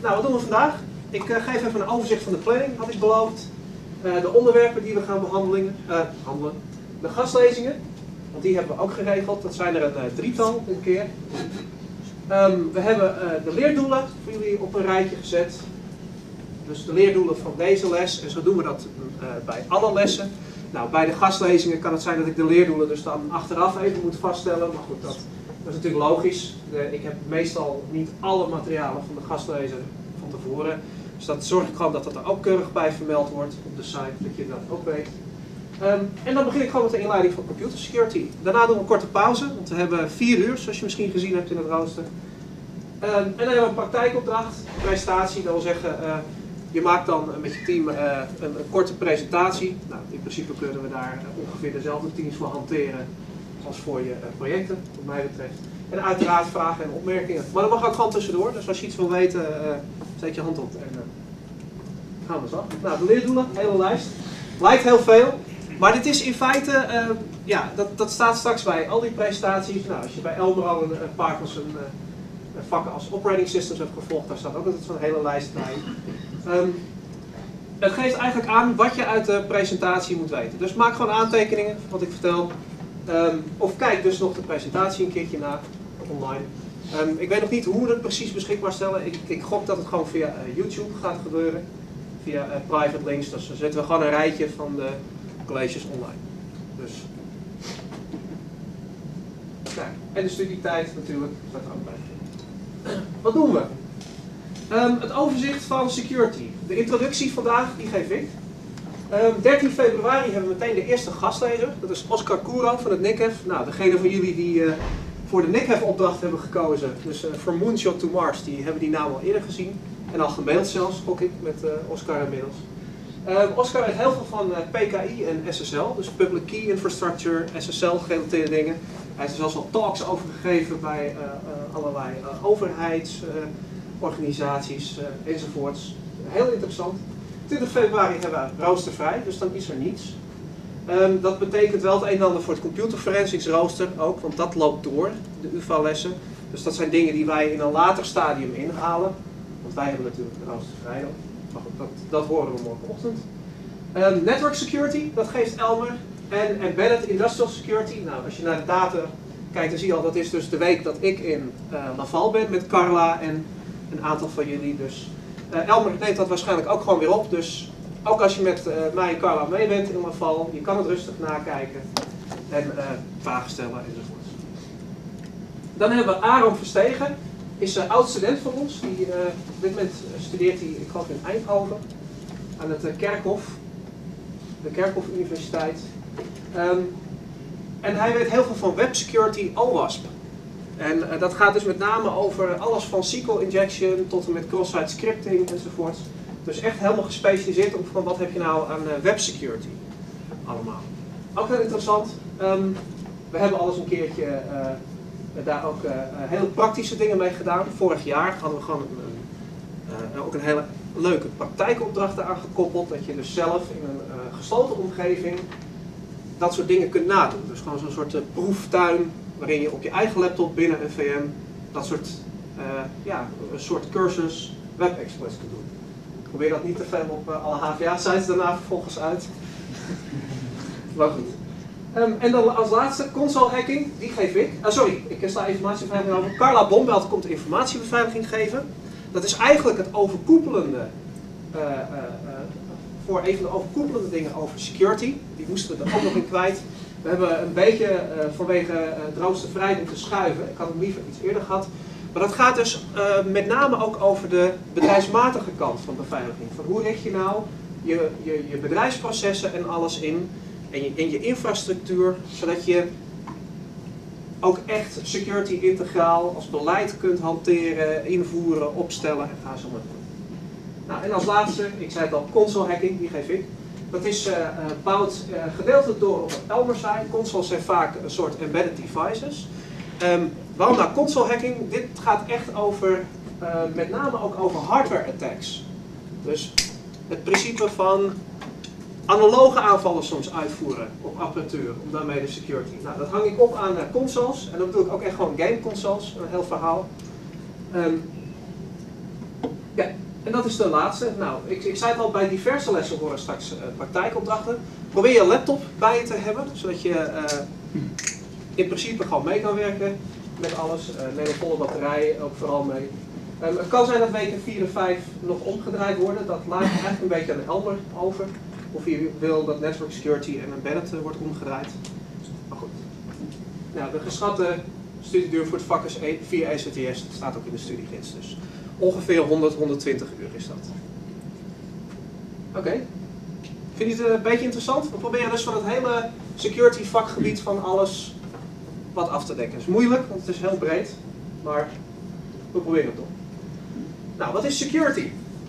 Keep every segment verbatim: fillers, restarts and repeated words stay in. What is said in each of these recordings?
Nou, wat doen we vandaag? Ik uh, geef even een overzicht van de planning, had ik beloofd. Uh, de onderwerpen die we gaan behandelen, uh, behandelen. De gastlezingen, want die hebben we ook geregeld. Dat zijn er een uh, drietal een keer. Um, we hebben uh, de leerdoelen voor jullie op een rijtje gezet. Dus de leerdoelen van deze les. En zo doen we dat uh, bij alle lessen. Nou, bij de gastlezingen kan het zijn dat ik de leerdoelen dus dan achteraf even moet vaststellen. Maar goed, dat, dat is natuurlijk logisch. De, ik heb meestal niet alle materialen van de gastlezer van tevoren. Dus dat zorg ik gewoon dat dat er ook keurig bij vermeld wordt op de site, dat je dat ook weet. Um, en dan begin ik gewoon met de inleiding van computer security. Daarna doen we een korte pauze, want we hebben vier uur, zoals je misschien gezien hebt in het rooster. Um, en dan hebben we een praktijkopdracht, een presentatie, dat wil zeggen, uh, je maakt dan met je team uh, een, een korte presentatie. Nou, in principe kunnen we daar uh, ongeveer dezelfde teams voor hanteren als voor je uh, projecten, wat mij betreft. En uiteraard vragen en opmerkingen. Maar dat mag ook gewoon tussendoor, dus als je iets wil weten, uh, steek je hand op en uh, gaan we zo. Nou, de leerdoelen, hele lijst. Lijkt heel veel, maar dit is in feite, uh, ja, dat, dat staat straks bij al die presentaties. Nou, als je bij Elmer al een, een paar van zijn uh, vakken als operating systems hebt gevolgd, daar staat ook altijd zo'n hele lijst bij. Um, het geeft eigenlijk aan wat je uit de presentatie moet weten. Dus maak gewoon aantekeningen van wat ik vertel. Um, of kijk dus nog de presentatie een keertje na, online. Um, ik weet nog niet hoe we het precies beschikbaar stellen. Ik, ik gok dat het gewoon via uh, YouTube gaat gebeuren. Via uh, private links. Dus dan zetten we gewoon een rijtje van de colleges online. Dus. Kijk. En de studietijd natuurlijk staat er ook bij. Wat doen we? Um, het overzicht van security. De introductie vandaag, die geef ik. Um, dertien februari hebben we meteen de eerste gastlezer. Dat is Oscar Kouro van het N I C H E F. Nou, degene van jullie die uh, voor de N I C H E F-opdracht hebben gekozen, dus uh, From Moonshot to Mars, die hebben die naam al eerder gezien. En al gemaild zelfs, gok ik, met uh, Oscar inmiddels. Um, Oscar weet heel veel van uh, P K I en S S L, dus Public Key Infrastructure, S S L-gerelateerde dingen. Hij heeft er zelfs al talks over gegeven bij uh, uh, allerlei uh, overheidsorganisaties uh, uh, enzovoorts. Heel interessant. twintig februari hebben we roostervrij, dus dan is er niets. Um, dat betekent wel het een en ander voor het computer forensics rooster ook, want dat loopt door, de U V A-lessen. Dus dat zijn dingen die wij in een later stadium inhalen. Want wij hebben natuurlijk de roostervrij dan. Maar goed, dat, dat horen we morgenochtend. Um, network security, dat geeft Elmer. En embedded industrial security, nou als je naar de data kijkt dan zie je al, dat is dus de week dat ik in uh, Laval ben met Carla en een aantal van jullie. Dus uh, Elmer neemt dat waarschijnlijk ook gewoon weer op. Dus ook als je met uh, mij en Carla mee bent in Laval, je kan het rustig nakijken en uh, vragen stellen enzovoort. Dan hebben we Aaron Verstegen, is een oud student van ons. Die, uh, op dit moment studeert hij, ik geloof in Eindhoven, aan het uh, Kerkhof, de Kerkhof Universiteit. Um, en hij weet heel veel van web security O WASP. En uh, dat gaat dus met name over alles van S Q L injection tot en met cross-site scripting enzovoort. Dus echt helemaal gespecialiseerd op van wat heb je nou aan uh, web security allemaal. Ook heel interessant. Um, we hebben alles een keertje uh, daar ook uh, hele praktische dingen mee gedaan. Vorig jaar hadden we gewoon een, uh, ook een hele leuke praktijkopdracht aan gekoppeld. Dat je dus zelf in een uh, gesloten omgeving dat soort dingen kunt nadoen. Dus gewoon zo'n soort uh, proeftuin waarin je op je eigen laptop binnen een V M dat soort, uh, ja, een soort cursus web exploits kunt doen. Probeer dat niet te veel op uh, alle H V A-sites daarna vervolgens uit. Maar goed. Um, en dan als laatste console hacking, die geef ik. Uh, sorry, ik sla informatiebeveiliging over. Carla Bombelt komt de informatiebeveiliging geven. Dat is eigenlijk het overkoepelende, uh, uh, uh, voor een van de overkoepelende dingen over security. Die moesten we er ook nog in kwijt. We hebben een beetje uh, vanwege uh, het roostervrij moeten schuiven. Ik had hem liever iets eerder gehad. Maar dat gaat dus uh, met name ook over de bedrijfsmatige kant van beveiliging. Van hoe richt je nou je, je, je bedrijfsprocessen en alles in, en je, in je infrastructuur, zodat je ook echt security integraal als beleid kunt hanteren, invoeren, opstellen en ga zo maar door. Nou, en als laatste, ik zei het al, console hacking, die geef ik. Dat is uh, bouwd uh, gedeeltelijk door op het Elmer site. Consoles zijn vaak een soort embedded devices. Um, waarom nou console hacking? Dit gaat echt over, uh, met name ook over hardware attacks. Dus het principe van analoge aanvallen soms uitvoeren op apparatuur, om daarmee de security. Nou, dat hang ik op aan uh, consoles. En dat bedoel ik ook echt gewoon game consoles, een heel verhaal. Um, Ja, en dat is de laatste. Nou, ik, ik zei het al, bij diverse lessen horen straks uh, praktijkopdrachten. Probeer je laptop bij je te hebben, zodat je uh, in principe gewoon mee kan werken met alles. Uh, neem een volle batterij ook vooral mee. Um, het kan zijn dat weken vier en vijf nog omgedraaid worden. Dat laat je eigenlijk een beetje aan Elmer over. Of je wil dat network security en embedded uh, wordt omgedraaid. Maar goed. Nou, de geschatte studieduur voor het vak is vier E C T S. Dat staat ook in de studiegids. Dus ongeveer honderd, honderdtwintig uur is dat. Oké. Okay. Vind je het een beetje interessant? We proberen dus van het hele security vakgebied van alles wat af te dekken. Het is moeilijk, want het is heel breed. Maar we proberen het toch. Nou, wat is security?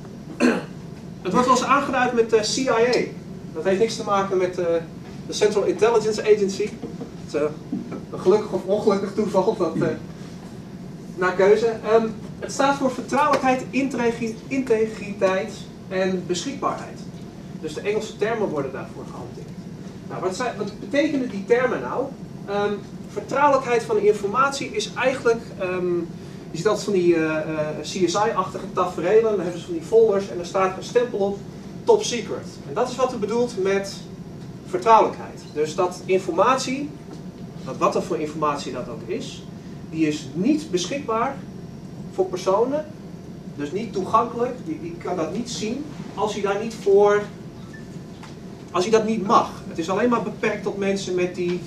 Het wordt wel eens aangeduid met de C I A. Dat heeft niks te maken met uh, de Central Intelligence Agency. Het is uh, een gelukkig of ongelukkig toeval, dat uh, naar keuze. Um, het staat voor vertrouwelijkheid, integriteit en beschikbaarheid. Dus de Engelse termen worden daarvoor gehanteerd. Nou, wat, zijn, wat betekenen die termen nou? Um, vertrouwelijkheid van de informatie is eigenlijk... Um, je ziet altijd van die uh, uh, C S I-achtige taferelen, dan hebben ze van die folders en er staat een stempel op, top secret. En dat is wat er bedoelt met vertrouwelijkheid. Dus dat informatie, dat wat er voor informatie dat ook is, die is niet beschikbaar voor personen, dus niet toegankelijk, die, die kan dat niet zien als hij daar niet voor, als hij dat niet mag. Het is alleen maar beperkt tot mensen met die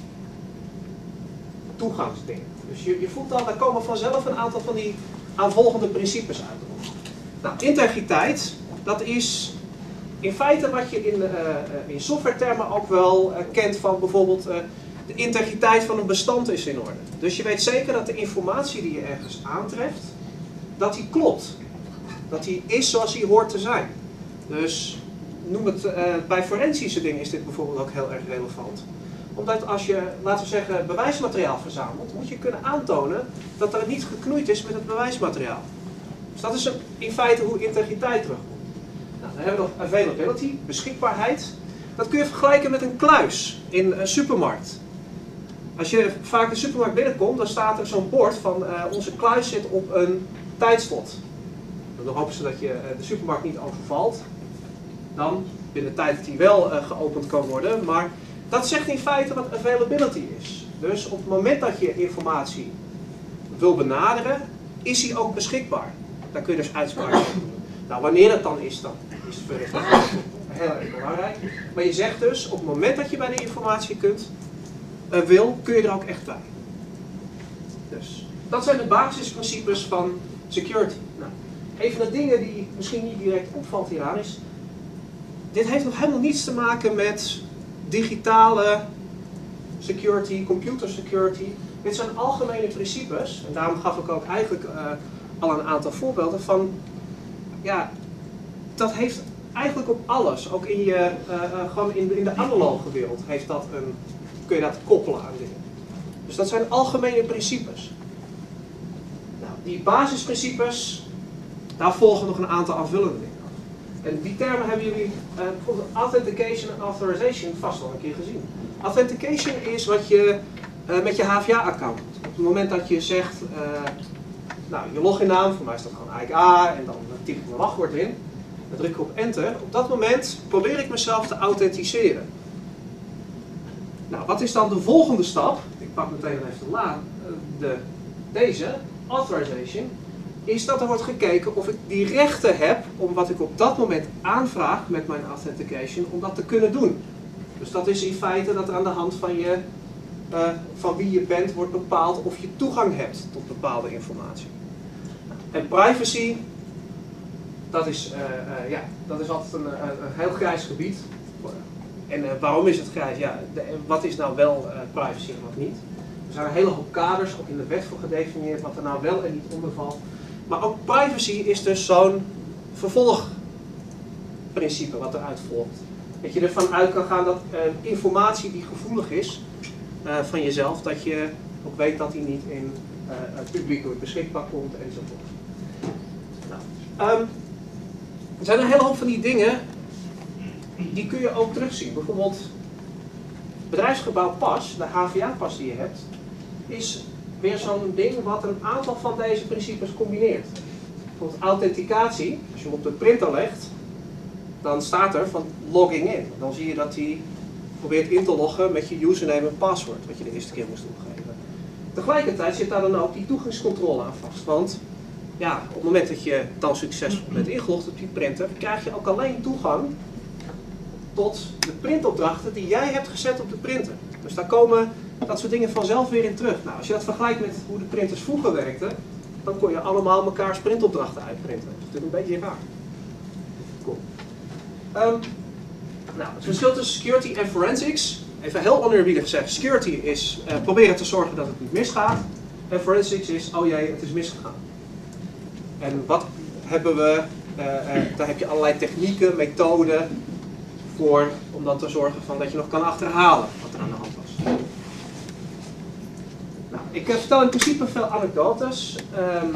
toegangsdingen. Dus je, je voelt al, daar komen vanzelf een aantal van die aanvolgende principes uit. Nou, integriteit, dat is in feite wat je in, uh, in softwaretermen ook wel uh, kent van bijvoorbeeld uh, de integriteit van een bestand is in orde. Dus je weet zeker dat de informatie die je ergens aantreft, dat die klopt. Dat die is zoals die hoort te zijn. Dus noem het, uh, bij forensische dingen is dit bijvoorbeeld ook heel erg relevant. Omdat als je, laten we zeggen, bewijsmateriaal verzamelt, moet je kunnen aantonen dat er niet geknoeid is met het bewijsmateriaal. Dus dat is een, in feite hoe integriteit terugkomt. Nou, dan hebben we nog availability, beschikbaarheid. Dat kun je vergelijken met een kluis in een supermarkt. Als je vaak de supermarkt binnenkomt, dan staat er zo'n bord van uh, onze kluis zit op een tijdslot. Dan hopen ze dat je uh, de supermarkt niet overvalt. Dan, binnen de tijd dat die wel uh, geopend kan worden. Maar dat zegt in feite wat availability is. Dus op het moment dat je informatie wil benaderen, is die ook beschikbaar. Daar kun je dus uitspraken over doen. Nou, wanneer dat dan is, dan is het heel erg belangrijk. Maar je zegt dus, op het moment dat je bij de informatie kunt, uh, wil, kun je er ook echt bij. Dus, dat zijn de basisprincipes van security. Nou, een van de dingen die misschien niet direct opvalt hieraan is, dit heeft nog helemaal niets te maken met digitale security, computer security. Dit zijn algemene principes, en daarom gaf ik ook eigenlijk uh, al een aantal voorbeelden van, ja, dat heeft eigenlijk op alles, ook in, je, uh, uh, gewoon in, de, in de analoge wereld, heeft dat een, kun je dat koppelen aan dingen. Dus dat zijn algemene principes. Nou, die basisprincipes, daar volgen nog een aantal aanvullende dingen. En die termen hebben jullie, uh, bijvoorbeeld authentication en authorization, vast al een keer gezien. Authentication is wat je uh, met je H V A-account doet. Op het moment dat je zegt, uh, nou, je loginnaam, voor mij is dat gewoon I K A, en dan typ ik mijn wachtwoord in. Dan druk ik op enter. Op dat moment probeer ik mezelf te authenticeren. Nou, wat is dan de volgende stap? Ik pak meteen even de, la, de, deze, authorization. Is dat er wordt gekeken of ik die rechten heb om wat ik op dat moment aanvraag met mijn authentication, om dat te kunnen doen. Dus dat is in feite dat er aan de hand van, je, uh, van wie je bent wordt bepaald of je toegang hebt tot bepaalde informatie. En privacy, dat is, uh, uh, ja, dat is altijd een, een, een heel grijs gebied. En uh, waarom is het grijs? Ja, de, wat is nou wel uh, privacy en wat niet? Er zijn een hele hoop kaders, ook in de wet voor gedefinieerd, wat er nou wel en niet onder valt. Maar ook privacy is dus zo'n vervolgprincipe wat eruit volgt. Dat je ervan uit kan gaan dat uh, informatie die gevoelig is uh, van jezelf, dat je ook weet dat die niet in uh, het publiek beschikbaar komt enzovoort. Nou, um, er zijn een hele hoop van die dingen, die kun je ook terugzien. Bijvoorbeeld bedrijfsgebouw pas, de H V A-pas die je hebt, is weer zo'n ding wat een aantal van deze principes combineert. bijvoorbeeld authenticatie, als je hem op de printer legt, dan staat er van logging in. Dan zie je dat hij probeert in te loggen met je username en password, wat je de eerste keer moest toegeven. Tegelijkertijd zit daar dan ook die toegangscontrole aan vast. Want ja, op het moment dat je dan succesvol bent ingelogd op die printer, krijg je ook alleen toegang tot de printopdrachten die jij hebt gezet op de printer. Dus daar komen dat soort dingen vanzelf weer in terug. Nou, als je dat vergelijkt met hoe de printers vroeger werkten, dan kon je allemaal mekaars printopdrachten uitprinten. Dat is natuurlijk een beetje raar. Cool. Um, nou, het verschil tussen security en forensics, even heel oneerbiedig gezegd, security is uh, proberen te zorgen dat het niet misgaat. En forensics is, oh jee, het is misgegaan. En wat hebben we, uh, uh, daar heb je allerlei technieken, methoden voor, om dan te zorgen van dat je nog kan achterhalen wat er aan de hand was. Nou, ik uh, vertel in principe veel anekdotes. Um,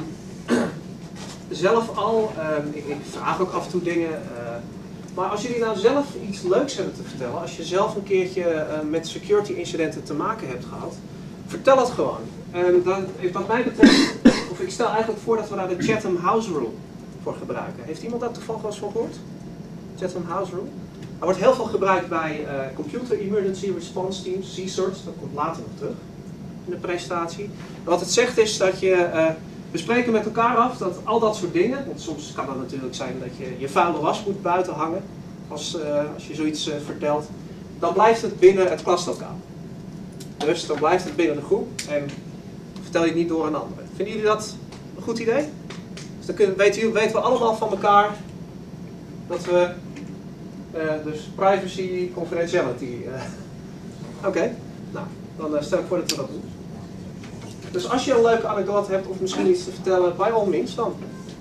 zelf al, um, ik, ik vraag ook af en toe dingen. Uh, maar als jullie nou zelf iets leuks hebben te vertellen, als je zelf een keertje uh, met security incidenten te maken hebt gehad, vertel het gewoon. En dan, wat mij betreft, of ik stel eigenlijk voor dat we daar de Chatham House Rule voor gebruiken. Heeft iemand daar toevallig wel eens van gehoord? Chatham House Rule? Er wordt heel veel gebruikt bij uh, Computer Emergency Response Teams, C SIRTs, dat komt later nog terug in de presentatie. Wat het zegt is dat je, uh, we spreken met elkaar af dat al dat soort dingen, want soms kan het natuurlijk zijn dat je je vuile was moet buiten hangen, als, uh, als je zoiets uh, vertelt, dan blijft het binnen het klaslokaal. Dus dan blijft het binnen de groep en vertel je het niet door een ander. Vinden jullie dat een goed idee? Dus dan kunnen, weten, weten we allemaal van elkaar dat we uh, dus privacy, confidentiality. Uh, Oké, okay. Nou, dan uh, stel ik voor dat we dat doen. Dus als je een leuke anekdote hebt of misschien iets te vertellen, by all means dan.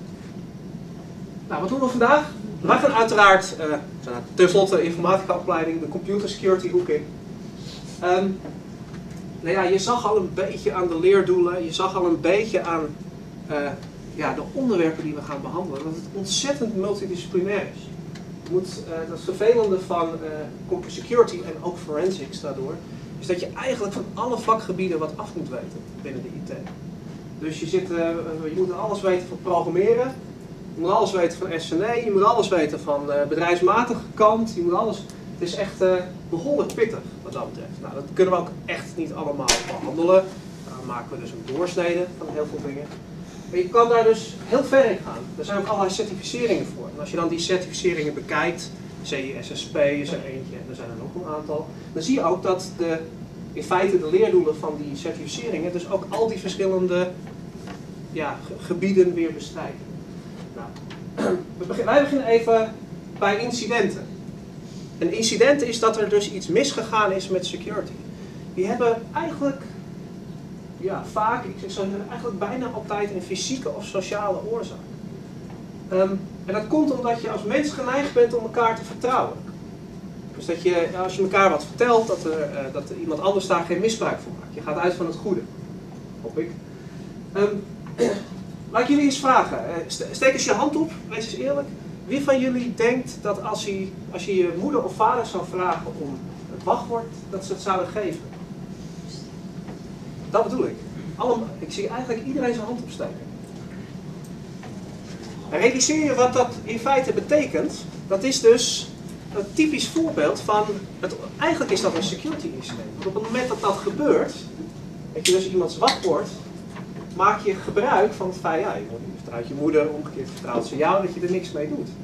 Nou, wat doen we vandaag? We gaan uiteraard, uh, tenslotte de informatica-opleiding, de computer security hoek in. Um, nou ja, je zag al een beetje aan de leerdoelen, je zag al een beetje aan uh, ja, de onderwerpen die we gaan behandelen, dat het ontzettend multidisciplinair is. Je moet, uh, dat vervelende van uh, security en ook forensics daardoor, is dat je eigenlijk van alle vakgebieden wat af moet weten binnen de I T. Dus je, zit, uh, je moet alles weten van programmeren, je moet alles weten van S N E, je moet alles weten van uh, bedrijfsmatige kant, je moet alles... Het is echt uh, behoorlijk pittig wat dat betreft. Nou, dat kunnen we ook echt niet allemaal behandelen. Daar maken we dus een doorsnede van heel veel dingen. Maar je kan daar dus heel ver in gaan. Er zijn ook allerlei certificeringen voor. En als je dan die certificeringen bekijkt, C I S S P is er eentje en er zijn er nog een aantal, dan zie je ook dat de, in feite de leerdoelen van die certificeringen dus ook al die verschillende ja, gebieden weer bestrijken. Nou, we beginnen, wij beginnen even bij incidenten. Een incident is dat er dus iets misgegaan is met security. Die hebben eigenlijk, ja, vaak, ik zou zeggen, eigenlijk bijna altijd een fysieke of sociale oorzaak. Um, en dat komt omdat je als mens geneigd bent om elkaar te vertrouwen. Dus dat je, als je elkaar wat vertelt, dat, er, uh, dat er iemand anders daar geen misbruik van maakt. Je gaat uit van het goede, hoop ik. Um, laat ik jullie eens vragen. Uh, steek eens je hand op, wees eens eerlijk. Wie van jullie denkt dat als je, als je je moeder of vader zou vragen om het wachtwoord, dat ze het zouden geven? Dat bedoel ik. Allemaal, ik zie eigenlijk iedereen zijn hand opsteken. En realiseer je wat dat in feite betekent? Dat is dus een typisch voorbeeld van, het, eigenlijk is dat een security incident. Want op het moment dat dat gebeurt, dat je dus iemands wachtwoord, maak je gebruik van het feit, ja, je vertrouwt je moeder, omgekeerd vertrouwt ze jou, dat je er niks mee doet.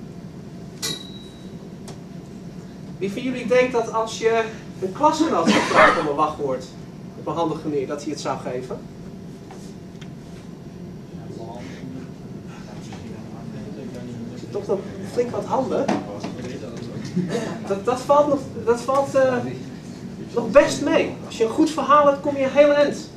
Wie van jullie denkt dat als je een klasgenoot zou vragen om een wachtwoord op een handige manier, dat hij het zou geven? Er zit toch nog flink wat handen. Dat, dat valt, nog, dat valt uh, nog best mee. Als je een goed verhaal hebt, kom je een heel eind.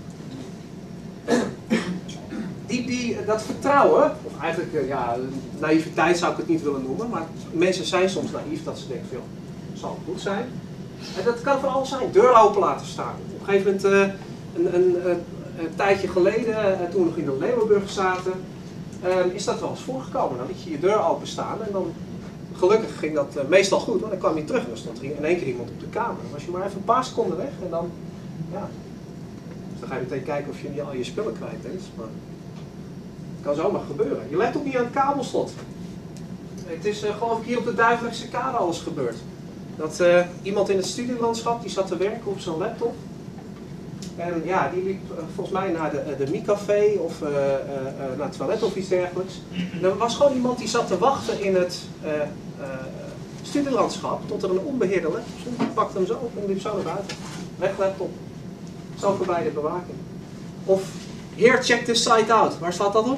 Die, die, dat vertrouwen, of eigenlijk uh, ja, naïviteit zou ik het niet willen noemen, maar mensen zijn soms naïef dat ze denken, veel, zal het goed zijn. En dat kan van alles zijn. Deur open laten staan. Op een gegeven moment, uh, een, een, een, een tijdje geleden, uh, toen we nog in de Leeuwenburg zaten, uh, is dat wel eens voorgekomen. Dan liet je je deur open staan en dan, gelukkig ging dat uh, meestal goed, want dan kwam je terug en dan stond er in één keer iemand op de kamer. Dan was je maar even een paar seconden weg en dan, ja. Dus dan ga je meteen kijken of je niet al je spullen kwijt bent. Maar... Kan zomaar gebeuren. Je let ook niet aan het kabelslot. Het is uh, geloof ik hier op de Duivelijkse kade alles gebeurd. Dat uh, iemand in het studielandschap die zat te werken op zijn laptop. En ja, die liep uh, volgens mij naar de, uh, de Micafé of uh, uh, uh, naar het toilet of iets dergelijks. En er was gewoon iemand die zat te wachten in het uh, uh, studielandschap tot er een onbeheerde laptop stond. Die pakte hem zo op en liep zo naar buiten. Weg laptop. Zo voorbij de bewaking. Of, here check this site out. Waar staat dat op?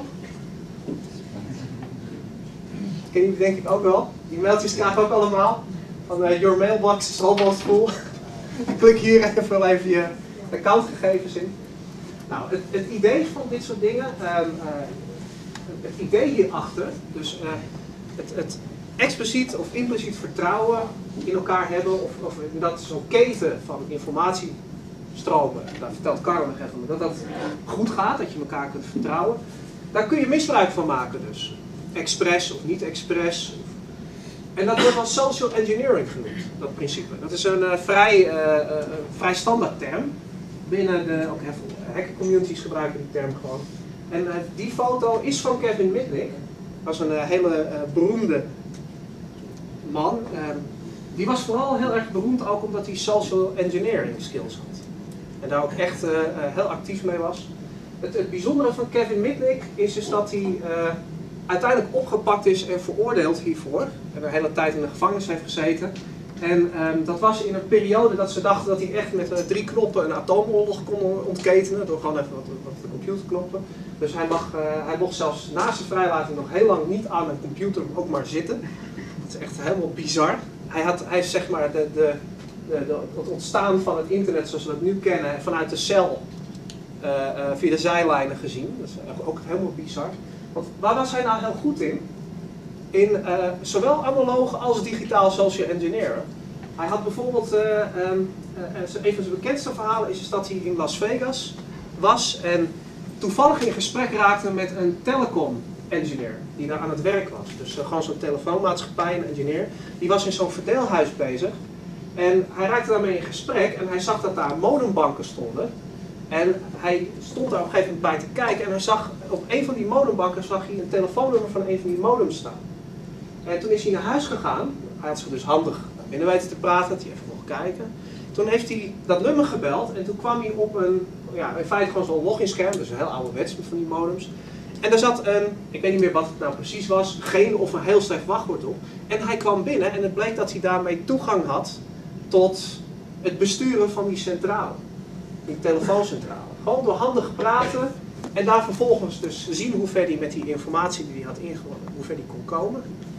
Ken je denk ik ook wel. Die mailtjes krijgen we ook allemaal. Van uh, your mailbox is almost full. Klik hier even wel even je accountgegevens in. Nou, het, het idee van dit soort dingen, um, uh, het idee hierachter, dus uh, het, het expliciet of impliciet vertrouwen in elkaar hebben, of, of dat zo'n keten van informatiestromen, daar vertelt Carlo nog even, dat dat goed gaat, dat je elkaar kunt vertrouwen, daar kun je misbruik van maken dus. Expres of niet expres. En dat wordt wel social engineering genoemd, dat principe. Dat is een uh, vrij, uh, uh, vrij standaard term. Binnen de, ook heel veel hacker communities gebruiken die term gewoon. En uh, die foto is van Kevin Mitnick. Dat was een uh, hele uh, beroemde man. Uh, die was vooral heel erg beroemd ook omdat hij social engineering skills had. En daar ook echt uh, uh, heel actief mee was. Het, het bijzondere van Kevin Mitnick is dus dat hij uh, uiteindelijk opgepakt is en veroordeeld hiervoor. En een hele tijd in de gevangenis heeft gezeten. En um, dat was in een periode dat ze dachten dat hij echt met uh, drie knoppen een atoomoorlog kon ontketenen. Door gewoon even wat, wat de computerknoppen. Dus hij, mag, uh, hij mocht zelfs na zijn vrijlating nog heel lang niet aan een computer ook maar zitten. Dat is echt helemaal bizar. Hij, had, hij heeft zeg maar de, de, de, de, het ontstaan van het internet zoals we het nu kennen vanuit de cel uh, uh, via de zijlijnen gezien. Dat is ook helemaal bizar. Want waar was hij nou heel goed in? In uh, zowel analoog als digitaal social engineeren. Hij had bijvoorbeeld, uh, um, uh, een van zijn bekendste verhalen is, is dat hij in Las Vegas was en toevallig in gesprek raakte met een telecom engineer die daar aan het werk was. Dus uh, gewoon zo'n telefoonmaatschappij, een engineer. Die was in zo'n verdeelhuis bezig en hij raakte daarmee in gesprek en hij zag dat daar modembanken stonden. En hij stond daar op een gegeven moment bij te kijken en hij zag op een van die modembanken zag hij een telefoonnummer van een van die modems staan. En toen is hij naar huis gegaan. Hij had zich dus handig naar binnen weten te praten, dat hij even mocht kijken. Toen heeft hij dat nummer gebeld en toen kwam hij op een, ja, in feite gewoon zo'n loginscherm, dus een heel ouderwets van die modems. En daar zat een, ik weet niet meer wat het nou precies was, geen of een heel slecht wachtwoord op. En hij kwam binnen en het bleek dat hij daarmee toegang had tot het besturen van die centrale, die telefooncentrale. Gewoon door handig praten en daar vervolgens dus zien hoe ver hij met die informatie die hij had ingewonnen, hoe ver hij kon komen.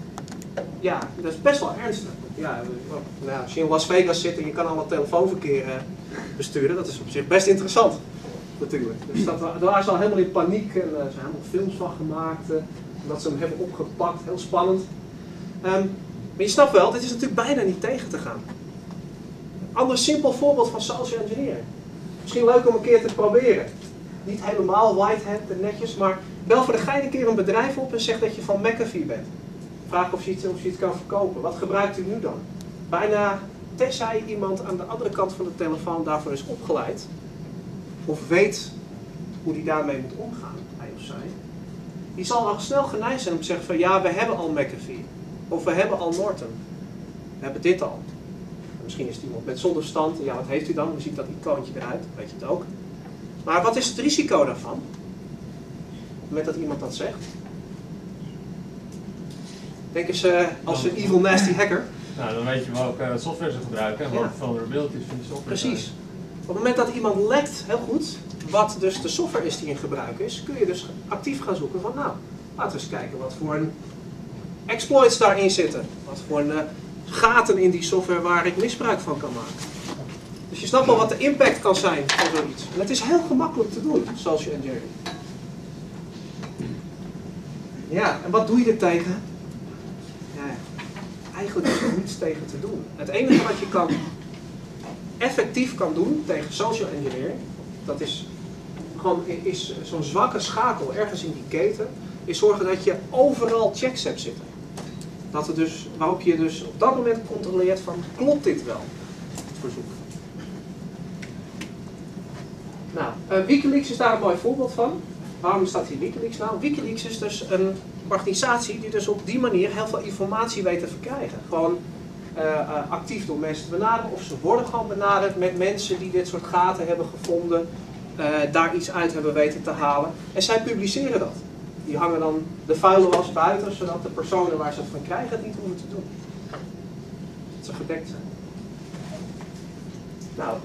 Ja, dat is best wel ernstig. Ja, nou, als je in Las Vegas zit en je kan al het telefoonverkeer uh, besturen, dat is op zich best interessant. Natuurlijk. Dus dat, daar waren ze al helemaal in paniek en er uh, zijn helemaal films van gemaakt. Uh, dat ze hem hebben opgepakt, heel spannend. Um, maar je snapt wel, dit is natuurlijk bijna niet tegen te gaan. Een ander simpel voorbeeld van social engineering. Misschien leuk om een keer te proberen. Niet helemaal white hat en netjes, maar bel voor de gein een keer een bedrijf op en zeg dat je van McAfee bent. Vraag of je, iets, of je iets kan verkopen. Wat gebruikt u nu dan? Bijna, tenzij iemand aan de andere kant van de telefoon daarvoor is opgeleid, of weet hoe die daarmee moet omgaan, hij of zij, die zal al snel geneigd zijn om te zeggen van ja, we hebben al McAfee. Of we hebben al Norton. We hebben dit al. Misschien is het iemand met zonder verstand. Ja, wat heeft u dan? Hoe ziet dat icoontje eruit? Weet je het ook. Maar wat is het risico daarvan? Met dat iemand dat zegt? Denk eens uh, als een evil nasty hacker. Nou, dan weet je welke uh, software ze gebruiken en welke ja. vulnerabilities van die software. Precies. Zijn. Op het moment dat iemand lekt, heel goed, wat dus de software is die in gebruik is, kun je dus actief gaan zoeken van nou, laten we eens kijken wat voor een exploits daarin zitten. Wat voor een, uh, gaten in die software waar ik misbruik van kan maken. Dus je snapt wel wat de impact kan zijn van zoiets. En het is heel gemakkelijk te doen, social engineering. Ja, en wat doe je er tegen? Ja, eigenlijk is er niets tegen te doen. Het enige wat je kan, effectief kan doen tegen social engineering, dat is gewoon is zo'n zwakke schakel ergens in die keten, is zorgen dat je overal checks hebt zitten. Dat er dus, waarop je dus op dat moment controleert van, klopt dit wel, het verzoek. Nou, uh, Wikileaks is daar een mooi voorbeeld van. waarom staat hier Wikileaks nou? Wikileaks is dus een organisatie die dus op die manier heel veel informatie weet te verkrijgen. Gewoon uh, uh, actief door mensen te benaderen, of ze worden gewoon benaderd met mensen die dit soort gaten hebben gevonden, uh, daar iets uit hebben weten te halen. En zij publiceren dat. Die hangen dan de vuile was buiten, zodat de personen waar ze het van krijgen het niet hoeven te doen. Dat ze gedekt zijn. Nou,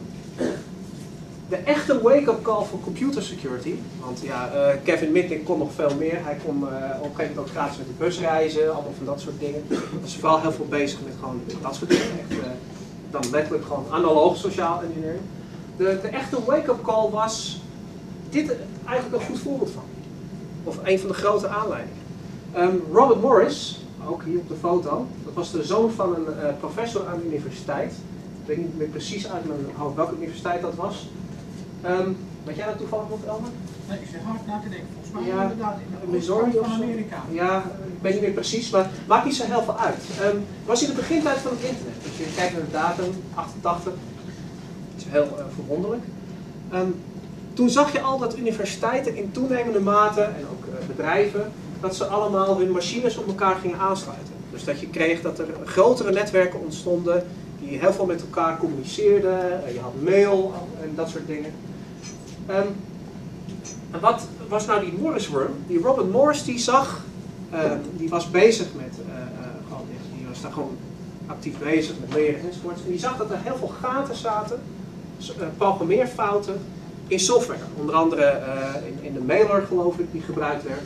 de echte wake-up call voor computer security, want ja, uh, Kevin Mitnick kon nog veel meer. Hij kon uh, op een gegeven moment ook gratis met de bus reizen, allemaal van dat soort dingen. Hij was vooral heel veel bezig met gewoon dat soort dingen. Echt, uh, dan letterlijk gewoon analoog sociaal engineering. De, de echte wake-up call was dit eigenlijk een goed voorbeeld van. Of een van de grote aanleidingen. Um, Robert Morris, ook hier op de foto, dat was de zoon van een uh, professor aan de universiteit. Ik weet niet meer precies uit mijn hoofd welke universiteit dat was. Um, weet jij dat toevallig nog, Elmer? Nee, ik zit hard na te denken. Volgens mij ja, inderdaad in de Missouri van of zo? Amerika. Ja, ik weet niet meer precies, maar maakt niet zo heel veel uit. Um, het was in de begintijd van het internet. Als je kijkt naar de datum, achtentachtig, dat is heel uh, verwonderlijk. Um, toen zag je al dat universiteiten in toenemende mate, en ook uh, bedrijven, dat ze allemaal hun machines op elkaar gingen aansluiten. Dus dat je kreeg dat er grotere netwerken ontstonden, die heel veel met elkaar communiceerden, uh, je had mail en dat soort dingen. Um, en wat was nou die Morris-worm? Die Robert Morris die zag, uh, die was bezig met, uh, uh, gewoon, die was daar gewoon actief bezig met leren enzovoorts. En die zag dat er heel veel gaten zaten, uh, programmeerfouten in software. Onder andere uh, in, in de mailer geloof ik die gebruikt werd.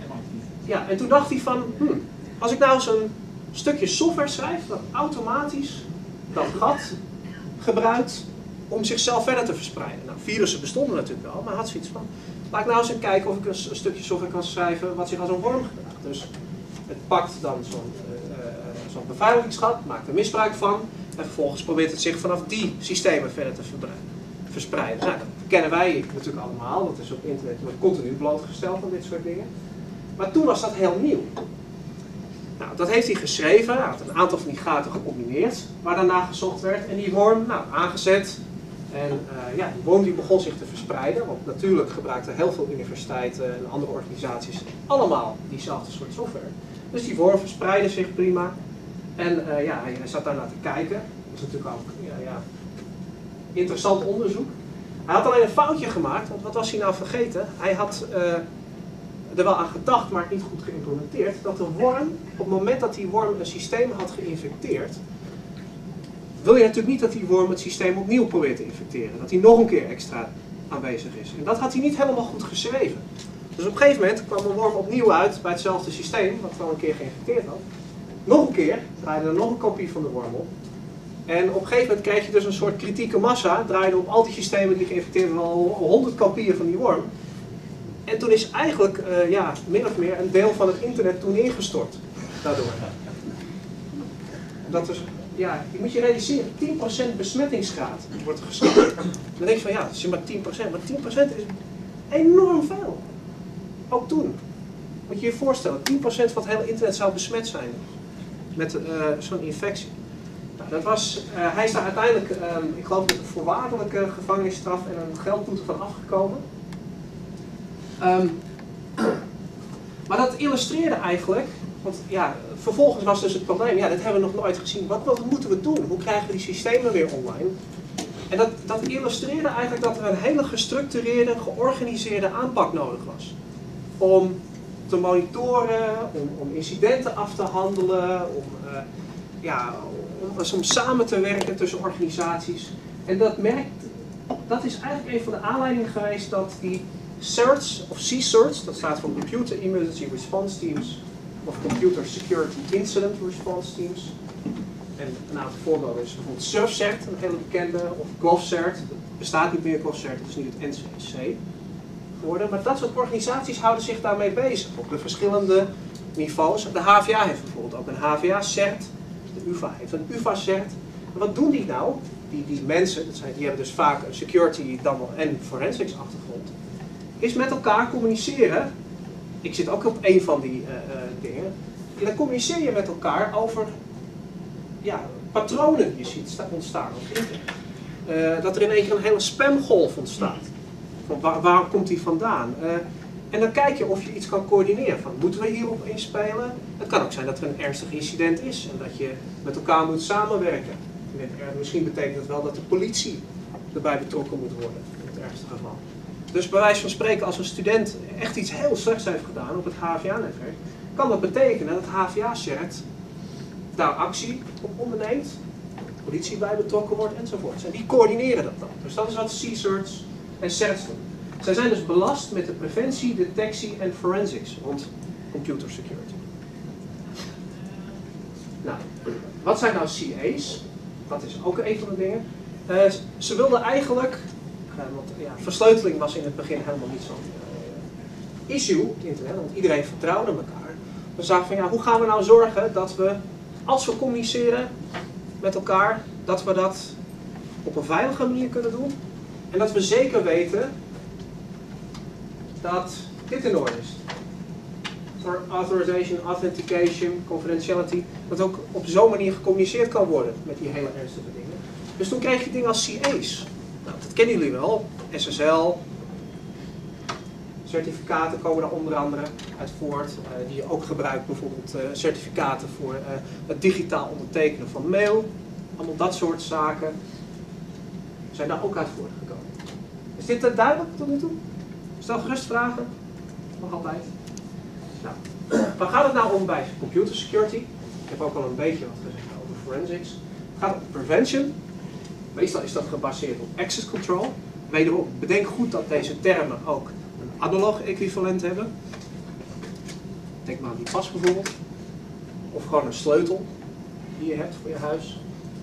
Ja, en toen dacht hij van, hmm, als ik nou eens een stukje software schrijf dat automatisch dat gat gebruikt om zichzelf verder te verspreiden. Nou, virussen bestonden natuurlijk wel, maar had zoiets van, laat ik nou eens kijken of ik een, een stukje software kan schrijven wat zich als een worm gedraagt. Dus het pakt dan zo'n uh, uh, zo'n beveiligingsgat, maakt er misbruik van en vervolgens probeert het zich vanaf die systemen verder te verspreiden. Nou, dat kennen wij natuurlijk allemaal, dat is op internet wordt continu blootgesteld aan dit soort dingen. Maar toen was dat heel nieuw. Nou, dat heeft hij geschreven, hij had een aantal van die gaten gecombineerd, waar daarna gezocht werd en die worm nou, aangezet. En uh, ja, die worm die begon zich te verspreiden, want natuurlijk gebruikten heel veel universiteiten en andere organisaties allemaal diezelfde soort software. Dus die worm verspreidde zich prima. En uh, ja, hij, hij zat daar naar te kijken. Dat is natuurlijk ook ja, ja, interessant onderzoek. Hij had alleen een foutje gemaakt, want wat was hij nou vergeten? Hij had uh, er wel aan gedacht, maar niet goed geïmplementeerd, dat de worm, op het moment dat die worm een systeem had geïnfecteerd, wil je natuurlijk niet dat die worm het systeem opnieuw probeert te infecteren. Dat hij nog een keer extra aanwezig is. En dat had hij niet helemaal goed geschreven. Dus op een gegeven moment kwam een worm opnieuw uit bij hetzelfde systeem, wat al een keer geïnfecteerd had. Nog een keer draaide er nog een kopie van de worm op. En op een gegeven moment kreeg je dus een soort kritieke massa, draaide op al die systemen die geïnfecteerd waren al honderd kopieën van die worm. En toen is eigenlijk, uh, ja, min of meer een deel van het internet toen ingestort. Daardoor. Dat is, ja, je moet je realiseren, tien procent besmettingsgraad wordt geschat. Dan denk je van ja, dat is maar tien procent, maar tien procent is enorm veel. Ook toen. Moet je je voorstellen, tien procent van het hele internet zou besmet zijn met uh, zo'n infectie. Nou, dat was, uh, hij is daar uiteindelijk, uh, ik geloof met een voorwaardelijke gevangenisstraf en een geldboete van afgekomen. Um, maar dat illustreerde eigenlijk, want ja, vervolgens was dus het probleem, ja, dit hebben we nog nooit gezien. Wat, wat moeten we doen? Hoe krijgen we die systemen weer online? En dat, dat illustreerde eigenlijk dat er een hele gestructureerde, georganiseerde aanpak nodig was. Om te monitoren, om, om incidenten af te handelen, om, uh, ja, om, om samen te werken tussen organisaties. En dat, merkt, dat is eigenlijk een van de aanleidingen geweest dat die CERTs, of C-CERTs, dat staat voor Computer Emergency Response Teams, of Computer Security Incident Response Teams. En een aantal voorbeelden is bijvoorbeeld SURFCERT, een hele bekende, of GovCERT. Het bestaat niet meer, GovCERT, het is nu het N C C geworden. Maar dat soort organisaties houden zich daarmee bezig, op de verschillende niveaus. De H V A heeft bijvoorbeeld ook een H V A-CERT, de U vA heeft een U vA-CERT. En wat doen die nou? Die, die mensen, dat zijn, die hebben dus vaak een security dan wel en forensics achtergrond, is met elkaar communiceren. Ik zit ook op een van die uh, uh, dingen. En dan communiceer je met elkaar over ja, patronen die je ziet ontstaan op internet. Uh, dat er in één keer een hele spamgolf ontstaat. Van waar, waar komt die vandaan? Uh, En dan kijk je of je iets kan coördineren. Van, moeten we hierop inspelen? Het kan ook zijn dat er een ernstig incident is en dat je met elkaar moet samenwerken. Met, misschien betekent het wel dat de politie erbij betrokken moet worden, in het ergste geval. Dus bij wijze van spreken, als een student echt iets heel slechts heeft gedaan op het H V A-netwerk, kan dat betekenen dat H V A-cert daar actie op onderneemt, de politie bij betrokken wordt enzovoort. En die coördineren dat dan. Dus dat is wat C-certs en certs doen. Zij zijn dus belast met de preventie, detectie en forensics rond computer security. Nou, wat zijn nou C A's? Dat is ook een van de dingen. Uh, ze wilden eigenlijk, uh, want ja, versleuteling was in het begin helemaal niet zo'n uh, issue op het internet, want iedereen vertrouwde elkaar. We zagen van ja, hoe gaan we nou zorgen dat we, als we communiceren met elkaar, dat we dat op een veilige manier kunnen doen. En dat we zeker weten dat dit in orde is. Voor authorization, authentication, confidentiality, dat ook op zo'n manier gecommuniceerd kan worden met die hele ernstige dingen. Dus toen kreeg je dingen als C A's. Nou, dat kennen jullie wel. S S L. Certificaten komen daar onder andere uit voort. Uh, die je ook gebruikt, bijvoorbeeld uh, certificaten voor uh, het digitaal ondertekenen van mail. Allemaal dat soort zaken zijn daar ook uit voortgekomen. Is dit uh, duidelijk tot nu toe? Stel gerust vragen. Nog altijd. Nou, waar gaat het nou om bij computer security? Ik heb ook al een beetje wat gezegd over forensics. Het gaat om prevention. Meestal is dat gebaseerd op access control. Wederom, bedenk goed dat deze termen ook een analoog equivalent hebben. Denk maar aan die pas bijvoorbeeld. Of gewoon een sleutel die je hebt voor je huis.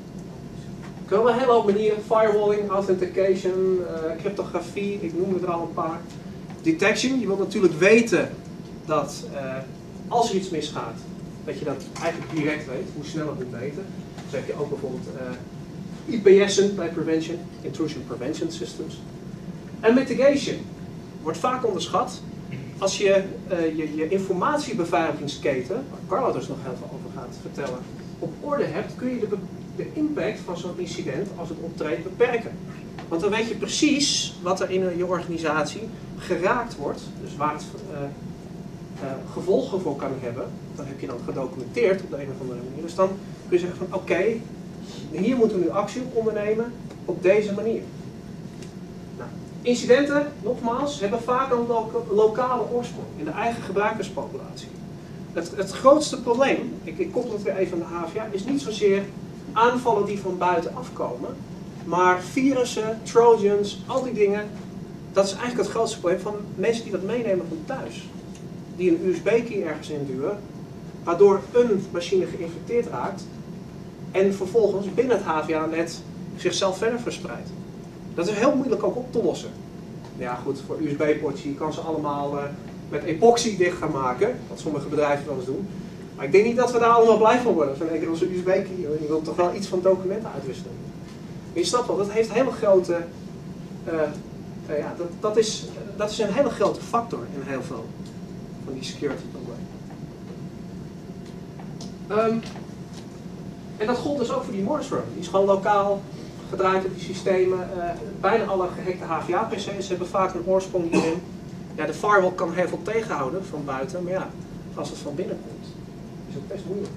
Er kunnen wel een hele hoop manieren. Firewalling, authentication, uh, cryptografie, ik noem er al een paar. Detection, je wilt natuurlijk weten dat uh, als er iets misgaat, dat je dat eigenlijk direct weet, hoe snel het moet weten. Dus heb je ook bijvoorbeeld uh, I P S'en bij prevention, intrusion prevention systems. En mitigation wordt vaak onderschat. Als je uh, je, je informatiebeveiligingsketen, waar Carlo dus nog heel veel over gaat vertellen, op orde hebt, kun je de, de impact van zo'n incident, als het optreedt, beperken. Want dan weet je precies wat er in je organisatie geraakt wordt, dus waar het uh, uh, gevolgen voor kan hebben. Dat heb je dan gedocumenteerd op de een of andere manier. Dus dan kun je zeggen van oké, okay, hier moeten we nu actie op ondernemen op deze manier. Nou, incidenten, nogmaals, hebben vaak een lo lokale oorsprong in de eigen gebruikerspopulatie. Het, het grootste probleem, ik, ik koppel het weer even aan de H V A, is niet zozeer aanvallen die van buiten afkomen, maar virussen, trojans, al die dingen, dat is eigenlijk het grootste probleem van mensen die dat meenemen van thuis. Die een U S B-key ergens induwen, waardoor een machine geïnfecteerd raakt en vervolgens binnen het H V A-net zichzelf verder verspreidt. Dat is heel moeilijk ook op te lossen. Ja goed, voor U S B-poortjes, je kan ze allemaal uh, met epoxy dicht gaan maken, wat sommige bedrijven wel eens doen. Maar ik denk niet dat we daar allemaal blij van worden. Van een keer onze U S B-key, je wilt toch wel iets van documenten uitwisselen. Maar je snapt wel, dat heeft een hele grote, uh, uh, ja, dat, dat, is, dat is een hele grote factor in heel veel van die security problemen. Um, en dat gold dus ook voor die Morse Road. Die is gewoon lokaal gedraaid op die systemen. Uh, bijna alle gehackte H V A-P C's hebben vaak een oorsprong hierin. Ja, de firewall kan heel veel tegenhouden van buiten, maar ja, als het van binnen komt, is het best moeilijk.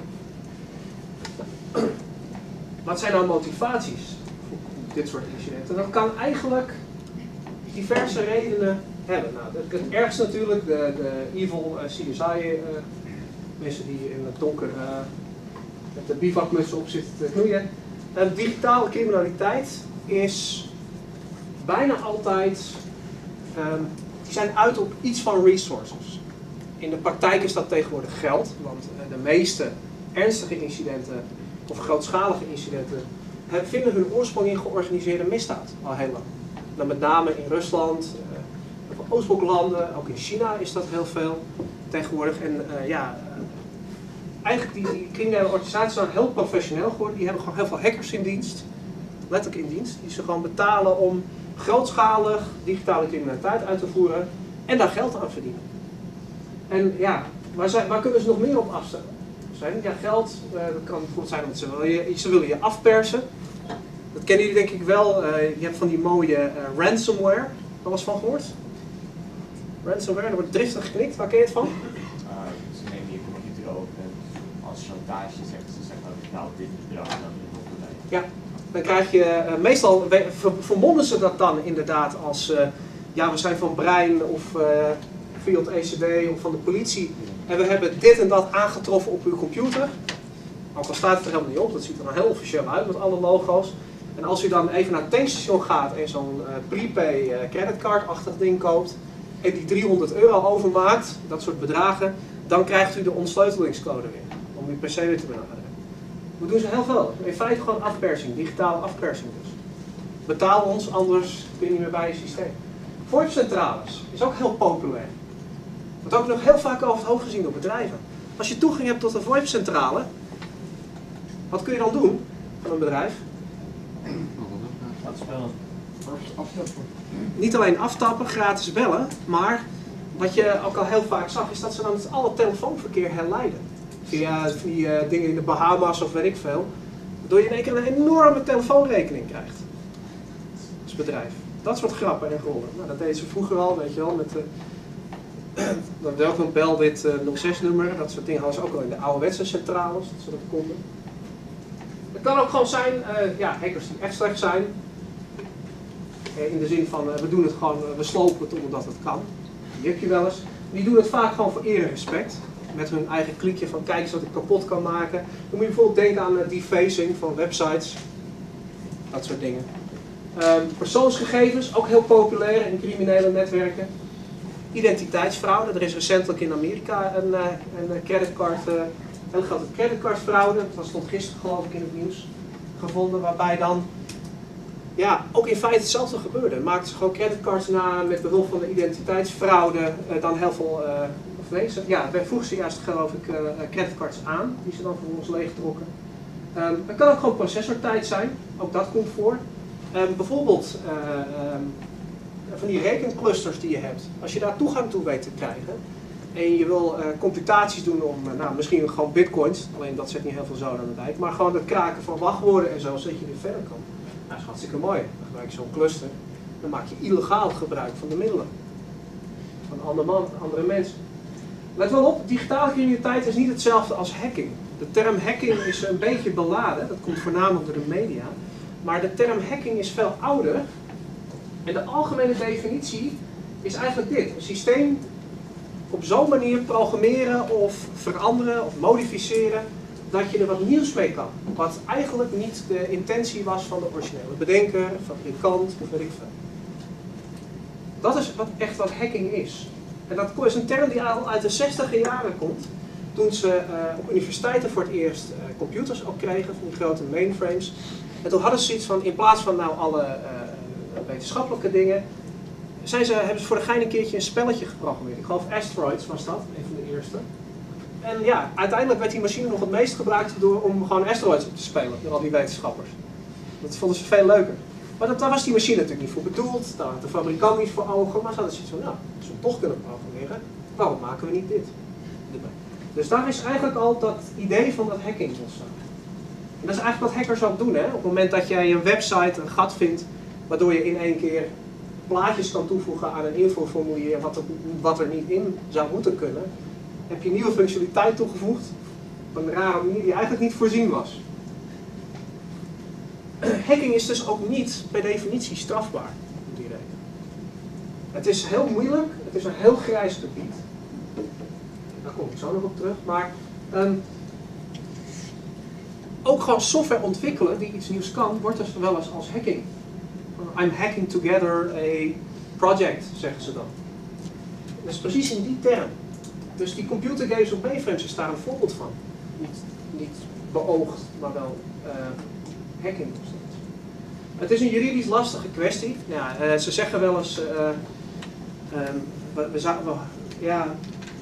Wat zijn nou motivaties voor dit soort incidenten? Dat kan eigenlijk diverse redenen hebben. Nou, het, het ergste natuurlijk, de, de evil uh, C S I, uh, mensen die in het donker uh, met de bivakmutsen op zitten te knoeien. Uh, digitale criminaliteit is bijna altijd, um, die zijn uit op iets van resources. In de praktijk is dat tegenwoordig geld, want uh, de meeste ernstige incidenten of grootschalige incidenten vinden hun oorsprong in georganiseerde misdaad al heel lang. Dan met name in Rusland, uh, Oostbloklanden, ook in China is dat heel veel tegenwoordig. En uh, ja, uh, eigenlijk die, die criminele organisaties zijn heel professioneel geworden. Die hebben gewoon heel veel hackers in dienst, letterlijk in dienst, die ze gewoon betalen om grootschalig digitale criminaliteit uit te voeren en daar geld aan verdienen. En ja, waar, zijn, waar kunnen ze nog meer op afstellen? Zijn. Ja, geld, uh, dat kan bijvoorbeeld zijn omdat ze willen je, ze willen je afpersen. Dat kennen jullie denk ik wel. Uh, je hebt van die mooie uh, ransomware. Wel eens van gehoord? Ransomware, er wordt driftig geknikt. Waar ken je het van? Uh, ze nemen je computer open en als chantage zeggen ze zeggen ook, nou dit bedrag dan niet op Ja, dan krijg je, uh, meestal we, ver, vermommen ze dat dan inderdaad als, uh, ja we zijn van Brein of uh, Field E C D of van de politie en we hebben dit en dat aangetroffen op uw computer. Ook al staat het er helemaal niet op, dat ziet er dan heel officieel uit met alle logo's. En als u dan even naar het tankstation gaat en zo'n uh, prepay uh, creditcard-achtig ding koopt en die driehonderd euro overmaakt, dat soort bedragen, dan krijgt u de ontsleutelingscode weer om uw P C weer te benaderen. We doen ze heel veel. In feite gewoon afpersing, digitale afpersing dus. Betaal ons, anders kun je niet meer bij je systeem. VoIP-centrales is ook heel populair. Wordt ook nog heel vaak over het hoofd gezien door bedrijven. Als je toegang hebt tot een VoIP-centrale, wat kun je dan doen van een bedrijf? Wat spelen? Afstappen. Niet alleen aftappen, gratis bellen, maar wat je ook al heel vaak zag, is dat ze dan het alle telefoonverkeer herleiden. Via die uh, dingen in de Bahama's of weet ik veel. Waardoor je in één keer een enorme telefoonrekening krijgt. Als bedrijf. Dat soort grappen en rollen. Nou, dat deden ze vroeger al, weet je wel, met uh, dan welkom bel dit uh, nul zes nummer. Dat soort dingen hadden ze ook al in de ouderwetse centrales, dat ze dat konden. Het kan ook gewoon zijn, uh, ja, hackers die echt slecht zijn. Uh, in de zin van, uh, we doen het gewoon, uh, we slopen het omdat het kan. Die heb je wel eens. Die doen het vaak gewoon voor eer en respect. Met hun eigen kliekje van kijk eens wat ik kapot kan maken. Dan moet je bijvoorbeeld denken aan uh, defacing van websites. Dat soort dingen. Um, persoonsgegevens, ook heel populair in criminele netwerken. Identiteitsfraude. Er is recentelijk in Amerika een, uh, een creditcard, uh, heel grote creditcardfraude. Dat stond gisteren geloof ik in het nieuws gevonden. Waarbij dan ja, ook in feite hetzelfde gebeurde. Maakten ze gewoon creditcards na met behulp van de identiteitsfraude. Uh, dan heel veel... Uh, Nee, ze, ja, wij voegen ze juist geloof ik uh, creditcards aan, die ze dan vervolgens leegtrokken. Um, het kan ook gewoon processortijd zijn, ook dat komt voor. Um, bijvoorbeeld uh, um, van die rekenclusters die je hebt, als je daar toegang toe weet te krijgen en je wil uh, computaties doen om, uh, nou misschien gewoon bitcoins, alleen dat zet niet heel veel zoden aan de dijk, maar gewoon het kraken van wachtwoorden en zo, zodat je weer verder kan. Nou, dat is hartstikke mooi. Dan gebruik je zo'n cluster, dan maak je illegaal gebruik van de middelen van andere, man, andere mensen. Let wel op, digitale criminaliteit is niet hetzelfde als hacking. De term hacking is een beetje beladen, dat komt voornamelijk door de media. Maar de term hacking is veel ouder. En de algemene definitie is eigenlijk dit. Een systeem op zo'n manier programmeren of veranderen of modificeren dat je er wat nieuws mee kan. Wat eigenlijk niet de intentie was van de originele bedenker, fabrikant of weet ik veel. Dat is wat, echt wat hacking is. En dat is een term die al uit de zestiger jaren komt, toen ze uh, op universiteiten voor het eerst uh, computers ook kregen, van die grote mainframes. En toen hadden ze iets van, in plaats van nou alle uh, wetenschappelijke dingen, zijn ze, hebben ze voor de gein een keertje een spelletje geprogrammeerd. Ik geloof Asteroids was dat, een van de eerste. En ja, uiteindelijk werd die machine nog het meest gebruikt door, om gewoon Asteroids op te spelen, door al die wetenschappers. Dat vonden ze veel leuker. Maar dat, daar was die machine natuurlijk niet voor bedoeld, daar had de fabrikant niet voor ogen, maar ze hadden zoiets van, nou, als we het toch kunnen programmeren, waarom maken we niet dit? Dus daar is eigenlijk al dat idee van dat hacking ontstaan. En dat is eigenlijk wat hackers ook doen, hè? Op het moment dat jij een website een gat vindt, waardoor je in één keer plaatjes kan toevoegen aan een infoformulier wat er, wat er niet in zou moeten kunnen, heb je een nieuwe functionaliteit toegevoegd op een rare manier die eigenlijk niet voorzien was. Hacking is dus ook niet per definitie strafbaar. Om die reden. Het is heel moeilijk, het is een heel grijs gebied. Daar kom ik zo nog op terug. Maar um, ook gewoon software ontwikkelen die iets nieuws kan, wordt dus wel eens als hacking. I'm hacking together a project, zeggen ze dan. Dat is precies in die term. Dus die computergames op mainframes is daar een voorbeeld van. Niet, niet beoogd, maar wel uh, hacking. Het is een juridisch lastige kwestie. Ja, uh, ze zeggen wel eens, uh, um, we, we, we, ja,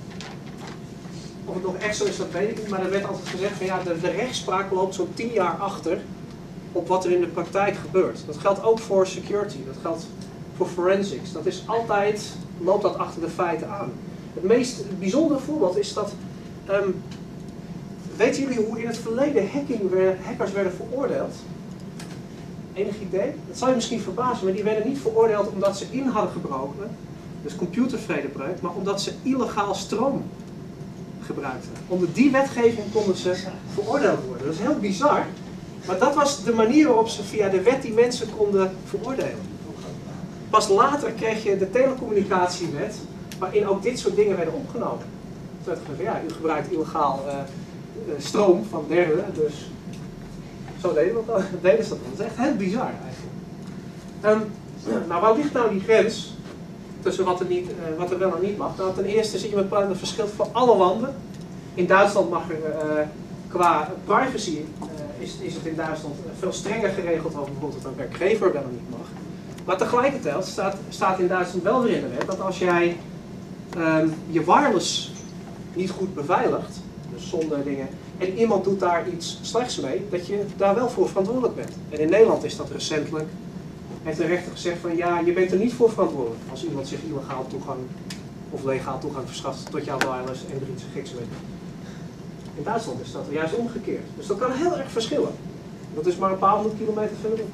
of het nog echt zo is, dat weet ik niet, maar er werd altijd gezegd van ja, de, de rechtspraak loopt zo'n tien jaar achter op wat er in de praktijk gebeurt. Dat geldt ook voor security, dat geldt voor forensics. Dat is altijd, loopt dat achter de feiten aan. Het meest bijzondere voorbeeld is dat, um, weten jullie hoe in het verleden hacking, hackers werden veroordeeld? Enig idee? Dat zou je misschien verbazen, maar die werden niet veroordeeld omdat ze in hadden gebroken, dus computervredebreuk, maar omdat ze illegaal stroom gebruikten. Onder die wetgeving konden ze veroordeeld worden. Dat is heel bizar, maar dat was de manier waarop ze via de wet die mensen konden veroordelen. Pas later kreeg je de telecommunicatiewet, waarin ook dit soort dingen werden opgenomen. Toen werd gezegd, ja, u gebruikt illegaal uh, stroom van derden, dus zo deden, we dat, deden ze dat. Dat is echt heel bizar eigenlijk. Um, nou, waar ligt nou die grens tussen wat er, niet, uh, wat er wel en niet mag? Nou, ten eerste zie je met het verschil voor alle landen. In Duitsland mag er uh, qua privacy uh, is, is het in Duitsland veel strenger geregeld over bijvoorbeeld wat een werkgever wel en niet mag. Maar tegelijkertijd staat, staat in Duitsland wel weer in de wet dat als jij um, je wireless niet goed beveiligt, dus zonder dingen, en iemand doet daar iets slechts mee, dat je daar wel voor verantwoordelijk bent. En in Nederland is dat recentelijk, heeft de rechter gezegd van ja, je bent er niet voor verantwoordelijk als iemand zich illegaal toegang of legaal toegang verschaft tot jouw wireless en er iets geks mee. In Duitsland is dat juist omgekeerd. Dus dat kan heel erg verschillen. Dat is maar een paar honderd kilometer verderop.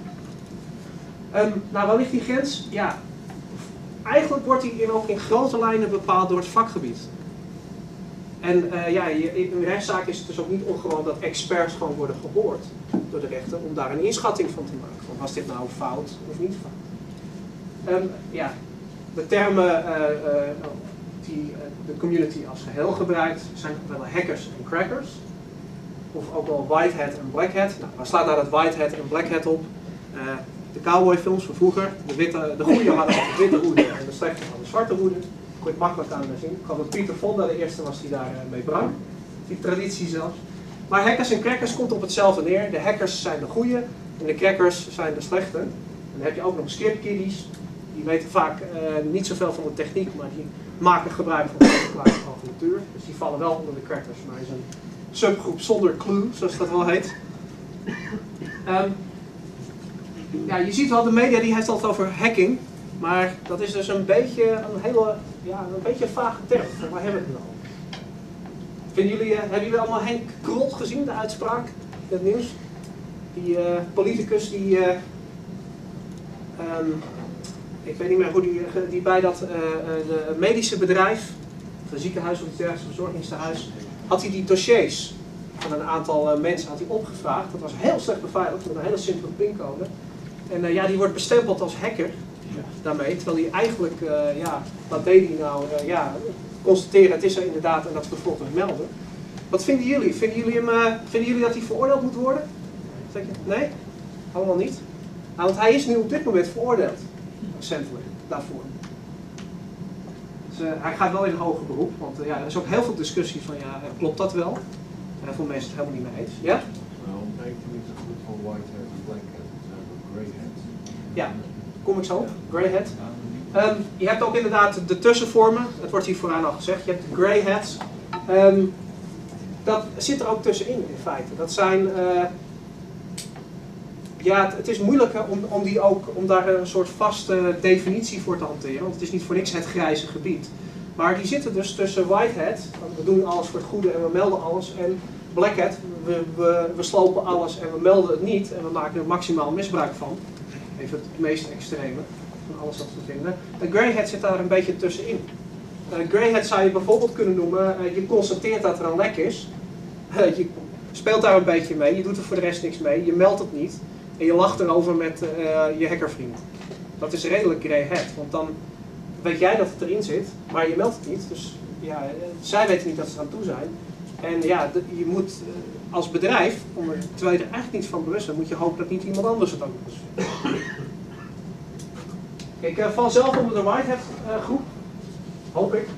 Um, nou, waar ligt die grens? Ja, eigenlijk wordt die in, ook in grote lijnen bepaald door het vakgebied. En uh, ja, in een rechtszaak is het dus ook niet ongewoon dat experts gewoon worden gehoord door de rechter om daar een inschatting van te maken. Van was dit nou fout of niet fout? Um, ja, de termen uh, uh, die uh, de community als geheel gebruikt zijn wel hackers en crackers. Of ook wel white hat en black hat. Nou, waar slaat nou dat white hat en black hat op? Uh, de cowboyfilms van vroeger, de, witte, de goede hadden de witte hoeden en de slechte hadden de zwarte hoeden. Kon je het makkelijk aan zien. Ik geloof dat Pieter Fonda de eerste was die daar mee brak. Die traditie zelfs. Maar hackers en crackers komt op hetzelfde neer. De hackers zijn de goede en de crackers zijn de slechte. En dan heb je ook nog scriptkiddies. Die weten vaak uh, niet zoveel van de techniek, maar die maken gebruik van de apparatuur. Dus die vallen wel onder de crackers, maar is een subgroep zonder clue, zoals dat wel heet. Um, ja, je ziet wel, de media die heeft het altijd over hacking. Maar dat is dus een beetje een hele, ja, een beetje een vage term. Waar hebben we het nou over? Vinden jullie, uh, hebben jullie allemaal Henk Krot gezien, de uitspraak in het nieuws? Die uh, politicus die, uh, um, ik weet niet meer hoe die, die bij dat uh, de medische bedrijf, of een ziekenhuis of het ergens verzorgingstehuis, had hij die dossiers van een aantal uh, mensen had hij opgevraagd. Dat was heel slecht beveiligd met een hele simpele pincode. En uh, ja, die wordt bestempeld als hacker. Daarmee, terwijl hij eigenlijk, uh, ja, wat deed hij nou? Uh, ja, constateren het is er inderdaad en dat vervolgens melden. Wat vinden jullie? Vinden jullie, hem, uh, vinden jullie dat hij veroordeeld moet worden? Zeg je, nee? Allemaal niet? Nou, want hij is nu op dit moment veroordeeld, recentelijk, daarvoor. Dus uh, hij gaat wel in een hoger beroep, want uh, ja, er is ook heel veel discussie van, ja, klopt dat wel? Heel veel mensen het helemaal niet mee eens. Ja? Well, ik vind niet zo goed van white hat en black hat, grey hat. Ja. Kom ik zo op, grey hat. Um, je hebt ook inderdaad de tussenvormen, het wordt hier vooraan al gezegd, je hebt de grey hats. Um, dat zit er ook tussenin in feite. Dat zijn, uh, ja, het, het is moeilijker om, om, die ook, om daar een soort vaste definitie voor te hanteren, want het is niet voor niks het grijze gebied. Maar die zitten dus tussen white hat, we doen alles voor het goede en we melden alles, en black hat, we, we, we slopen alles en we melden het niet en we maken er maximaal misbruik van. Even het meest extreme van alles wat we vinden. De grey hat zit daar een beetje tussenin. Uh, grey hat zou je bijvoorbeeld kunnen noemen, uh, je constateert dat er een lek is. Uh, je speelt daar een beetje mee, je doet er voor de rest niks mee, je meldt het niet. En je lacht erover met uh, je hackervriend. Dat is redelijk grey hat, want dan weet jij dat het erin zit, maar je meldt het niet. Dus ja, uh, zij weten niet dat ze eraan toe zijn. En ja, de, je moet uh, als bedrijf, om er, terwijl je er eigenlijk niet van bewust bent, moet je hopen dat niet iemand anders het ook nog eens vindt. Ik uh, val zelf onder de white hat uh, groep, hoop ik.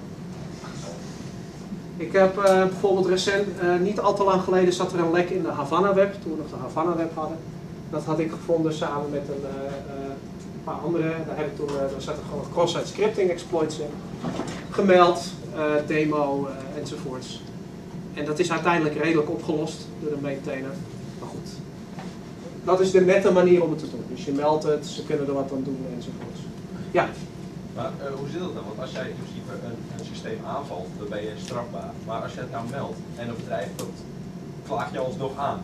Ik heb uh, bijvoorbeeld recent, uh, niet al te lang geleden zat er een lek in de Havana Web, toen we nog de Havana Web hadden. Dat had ik gevonden samen met een uh, uh, paar anderen. Daar, heb ik toen, uh, daar zaten gewoon cross-site scripting exploits in. Gemeld, uh, demo uh, enzovoorts. En dat is uiteindelijk redelijk opgelost door de maintainer. Maar goed, dat is de nette manier om het te doen. Dus je meldt het, ze kunnen er wat aan doen enzovoorts. Ja? Maar uh, hoe zit dat dan? Want als jij in principe een, een systeem aanvalt, dan ben je strafbaar. Maar als je het nou meldt en een bedrijf, dat klaag je alsnog aan.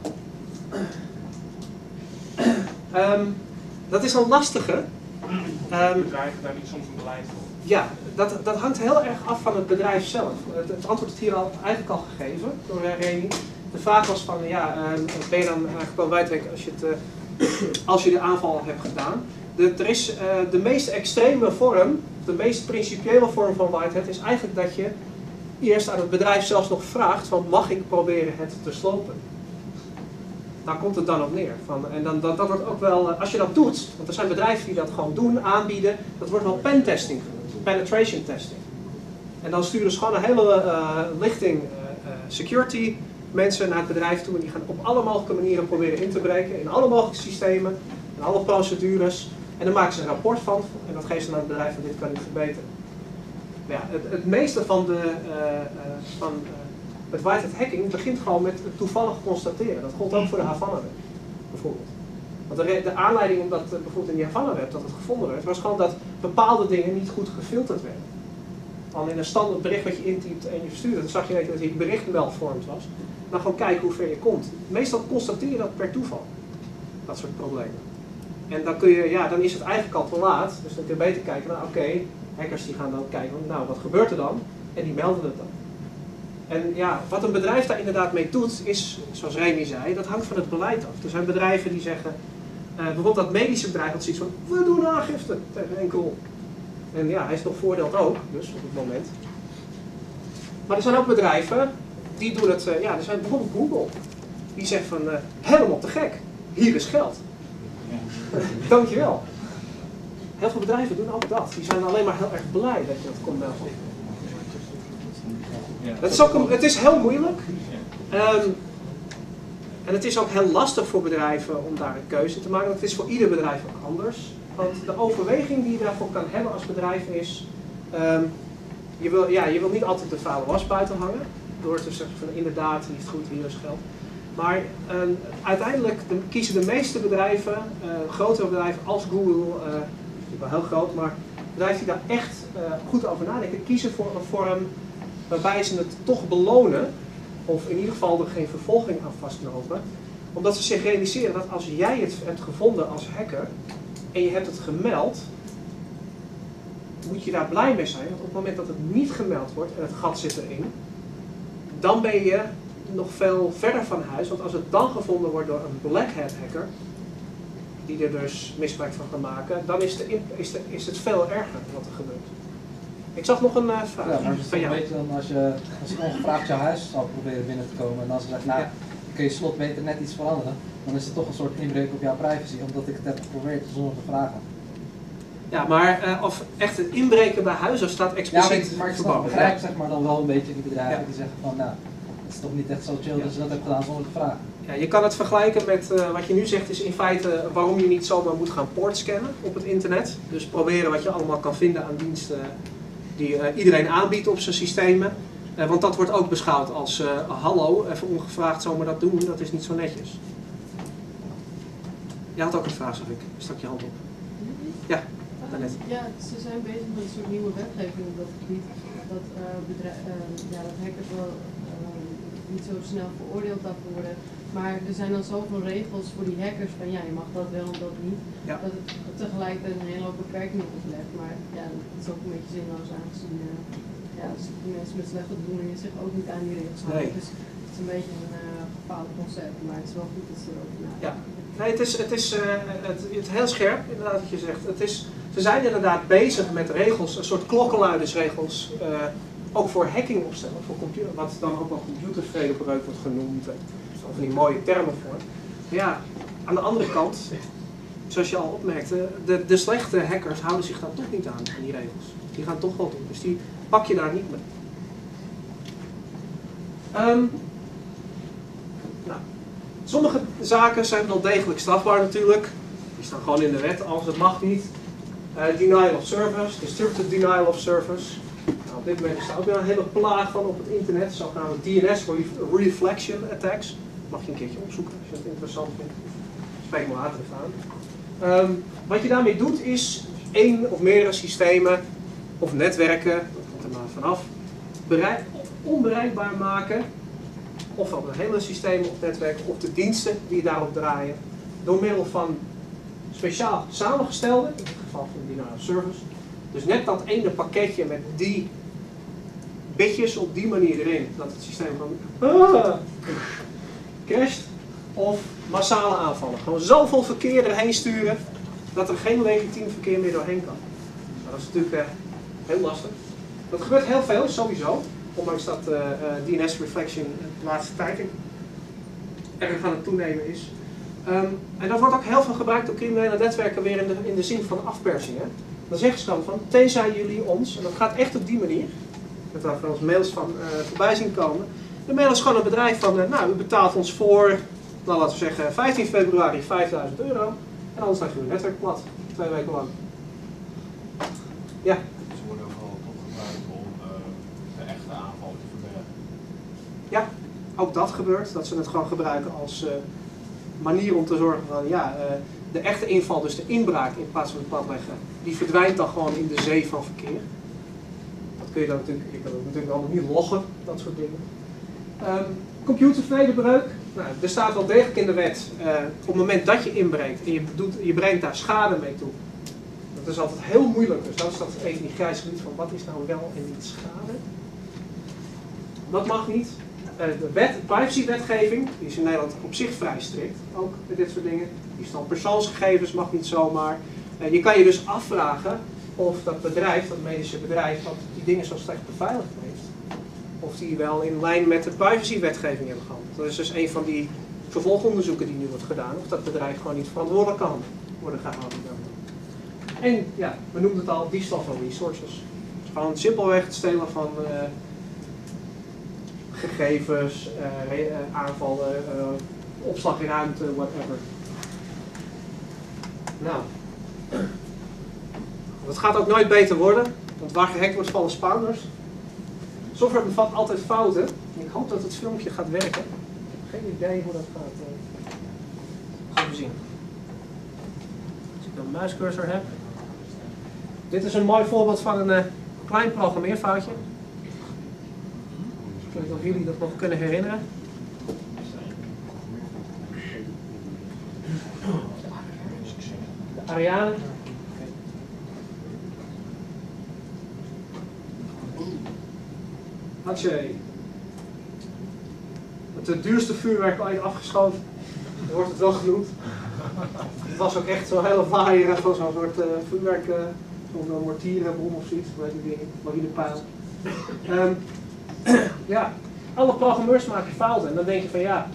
Um, dat is een lastige. Um, Bedrijven daar niet soms een beleid voor? ja, dat, dat hangt heel erg af van het bedrijf zelf. Het, het antwoord is hier al, eigenlijk al gegeven door uh, Remy. De vraag was van, ja, uh, ben je dan eigenlijk wel wijdweg als je, het, uh, als je de aanval hebt gedaan? De, er is uh, de meest extreme vorm, de meest principiële vorm van whitehat is eigenlijk dat je eerst aan het bedrijf zelfs nog vraagt van, mag ik proberen het te slopen? Daar komt het dan op neer. Van, en dan, dat, dat wordt ook wel, als je dat doet, want er zijn bedrijven die dat gewoon doen, aanbieden, dat wordt wel pentesting genoemd, penetration testing. En dan sturen ze gewoon een hele uh, lichting uh, uh, security mensen naar het bedrijf toe en die gaan op alle mogelijke manieren proberen in te breken, in alle mogelijke systemen, in alle procedures. En dan maken ze een rapport van en dat geven ze naar het bedrijf van dit kan niet verbeteren. Maar ja, het, het meeste van, de, uh, uh, van uh, het whitehat hacking begint gewoon met het toevallig constateren. Dat gold ook voor de Havana-web, bijvoorbeeld. Want de, de aanleiding omdat uh, bijvoorbeeld in die Havana-web dat het gevonden werd, was gewoon dat bepaalde dingen niet goed gefilterd werden. Al in een standaard bericht wat je intypt en je verstuurt, dan zag je net dat die bericht malformed was. Dan gewoon kijken hoe ver je komt. Meestal constateer je dat per toeval. Dat soort problemen. En dan, kun je, ja, dan is het eigenlijk al te laat. Dus dan kun je beter kijken, nou oké, okay, hackers die gaan dan kijken, nou wat gebeurt er dan? En die melden het dan. En ja, wat een bedrijf daar inderdaad mee doet, is, zoals Remy zei, dat hangt van het beleid af. Er zijn bedrijven die zeggen, uh, bijvoorbeeld dat medische bedrijf dat ziet van, we doen aangifte tegen enkel. En ja, hij is nog voordeeld ook, dus op het moment. Maar er zijn ook bedrijven, die doen het, uh, ja, er zijn bijvoorbeeld Google. Die zegt van, uh, helemaal te gek, hier is geld. Dankjewel. Heel veel bedrijven doen ook dat. Die zijn alleen maar heel erg blij dat je dat kon melden. Het is, ook een, het is heel moeilijk. Um, en het is ook heel lastig voor bedrijven om daar een keuze te maken. Het is voor ieder bedrijf ook anders. Want de overweging die je daarvoor kan hebben als bedrijf is... Um, je, wil, ja, je wil niet altijd de vuile was buiten hangen. Door te zeggen van inderdaad, hier is het goed, hier is geld. Maar uh, uiteindelijk de, kiezen de meeste bedrijven, uh, grotere bedrijven als Google, uh, niet wel heel groot, maar bedrijven die daar echt uh, goed over nadenken, kiezen voor een vorm waarbij ze het toch belonen, of in ieder geval er geen vervolging aan vastknopen, omdat ze zich realiseren dat als jij het hebt gevonden als hacker en je hebt het gemeld, moet je daar blij mee zijn, want op het moment dat het niet gemeld wordt en het gat zit erin, dan ben je nog veel verder van huis, want als het dan gevonden wordt door een black hat hacker, die er dus misbruik van kan maken, dan is, de, is, de, is het veel erger wat er gebeurt. Ik zag nog een uh, vraag ja, maar van jou. Weet je dan als je, als je ongevraagd jouw huis zou proberen binnen te komen en dan ze zegt, nou, ja. kun je slot beter net iets veranderen, dan is het toch een soort inbreuk op jouw privacy, omdat ik het heb geprobeerd zonder te vragen. Ja, maar uh, of echt het inbreken bij huizen staat expliciet ja, maar ik, maar ik snap, verboden. begrijp zeg maar dan wel een beetje die bedrijven ja. die zeggen van, nou, het is toch niet echt zo chill ja. dat je dat hebt gedaan zonder te vragen. Ja, je kan het vergelijken met uh, wat je nu zegt is in feite waarom je niet zomaar moet gaan poortscannen op het internet. Dus proberen wat je allemaal kan vinden aan diensten die uh, iedereen aanbiedt op zijn systemen. Uh, want dat wordt ook beschouwd als uh, hallo, even ongevraagd zomaar dat doen, dat is niet zo netjes. Je had ook een vraag, zag ik. Stak je hand op. Ja, daarnet. Ja, ze zijn bezig met een soort nieuwe wetgeving op dat gebied. Dat, uh, bedrijf, uh, ja, dat hackers wel uh, niet zo snel veroordeeld daarvoor worden. Maar er zijn dan zoveel regels voor die hackers van ja, je mag dat wel en dat niet. Ja. Dat het tegelijkertijd een hele hoop beperkingen oplegt. Maar ja, dat is ook een beetje zinloos aangezien uh, ja, de mensen met slechte bedoelingen zich ook niet aan die regels houden. Nee. Dus het is een beetje een uh, gefaald concept, maar het is wel goed dat ze erover nadenken. Ja. Nee, het is, het is uh, het, het heel scherp, inderdaad wat je zegt. Het is, ze zijn inderdaad bezig met regels, een soort klokkenluidersregels, uh, ook voor hacking opstellen, voor computer, wat dan ook wel computervredebreuk wordt genoemd. Of van die mooie termen voor. Maar ja, aan de andere kant, zoals je al opmerkte, de, de slechte hackers houden zich daar toch niet aan, aan die regels. Die gaan toch wel doen, dus die pak je daar niet mee. Um, nou, sommige zaken zijn wel degelijk strafbaar natuurlijk. Die staan gewoon in de wet, als het mag niet. Uh, denial of service, destructive denial of service. Nou, op dit moment is er ook weer een hele plaag van op het internet, zogenaamde D N S reflection attacks. Mag je een keertje opzoeken als je het interessant vindt. Spreek maar later even aan. Um, wat je daarmee doet is één of meerdere systemen of netwerken, dat komt er maar vanaf, bereik, onbereikbaar maken. Ofwel de hele systemen of netwerken of de diensten die daarop draaien. Door middel van speciaal samengestelde, in het geval van denial of service, Dus net dat ene pakketje met die bitjes op die manier erin, dat het systeem van ah, crasht of massale aanvallen. Gewoon zoveel verkeer erheen sturen dat er geen legitiem verkeer meer doorheen kan. Nou, dat is natuurlijk uh, heel lastig. Dat gebeurt heel veel, sowieso. Ondanks dat uh, uh, D N S reflection de laatste tijd erg aan het toenemen is. Um, en dat wordt ook heel veel gebruikt door criminele netwerken weer in de, in de zin van afpersing. Hè? Dan zeggen ze dan van, tenzij jullie ons, en dat gaat echt op die manier, dat daar van ons mails van uh, voorbij zien komen. De mail is gewoon een bedrijf van, uh, nou u betaalt ons voor, nou laten we zeggen vijftien februari vijfduizend euro. En anders leg je uw netwerk plat, twee weken lang. Ja. Ze worden ook al toch gebruikt om uh, de echte aanval te verbergen. Ja, ook dat gebeurt. Dat ze het gewoon gebruiken als uh, manier om te zorgen van, ja, uh, de echte inval, dus de inbraak in plaats van het platleggen, die verdwijnt dan gewoon in de zee van verkeer. Dat kun je dan natuurlijk, je kan het natuurlijk allemaal niet loggen, dat soort dingen. Um, computervredebreuk. Nou, er staat wel degelijk in de wet, uh, op het moment dat je inbreekt en je, doet, je brengt daar schade mee toe. Dat is altijd heel moeilijk, dus dat is dat even die grijs gebied van wat is nou wel en niet schade. Dat mag niet. Uh, de wet, privacywetgeving, die is in Nederland op zich vrij strikt, ook met dit soort dingen. Die stand persoonsgegevens mag niet zomaar. Uh, je kan je dus afvragen of dat bedrijf, dat medische bedrijf, dat die dingen zo slecht beveiligd heeft. Of die wel in lijn met de privacywetgeving hebben gehandeld. Dat is dus een van die vervolgonderzoeken die nu wordt gedaan. Of dat bedrijf gewoon niet verantwoordelijk kan worden gehouden. En ja, we noemden het al, diefstal van resources. Dus gewoon simpelweg het stelen van uh, gegevens, uh, uh, aanvallen, uh, opslagruimte, whatever. Nou, het gaat ook nooit beter worden, want waar gehackt wordt vallen spawners. Software bevat altijd fouten. Ik hoop dat het filmpje gaat werken. Ik heb geen idee hoe dat gaat. Uh, gaan we zien. Als ik een muiscursor heb. Dit is een mooi voorbeeld van een uh, klein programmeerfoutje. Ik weet niet of jullie dat nog kunnen herinneren. De Ariane. Hatsje. Het duurste vuurwerk ooit afgeschoten. Dan wordt het wel genoemd. Het was ook echt zo'n hele waaier van zo'n soort uh, vuurwerk. Uh, zo'n mortierenbom of zoiets. Weet ik niet. Marinepaal. Um, ja. Alle programmeurs maken fouten. En dan denk je van ja.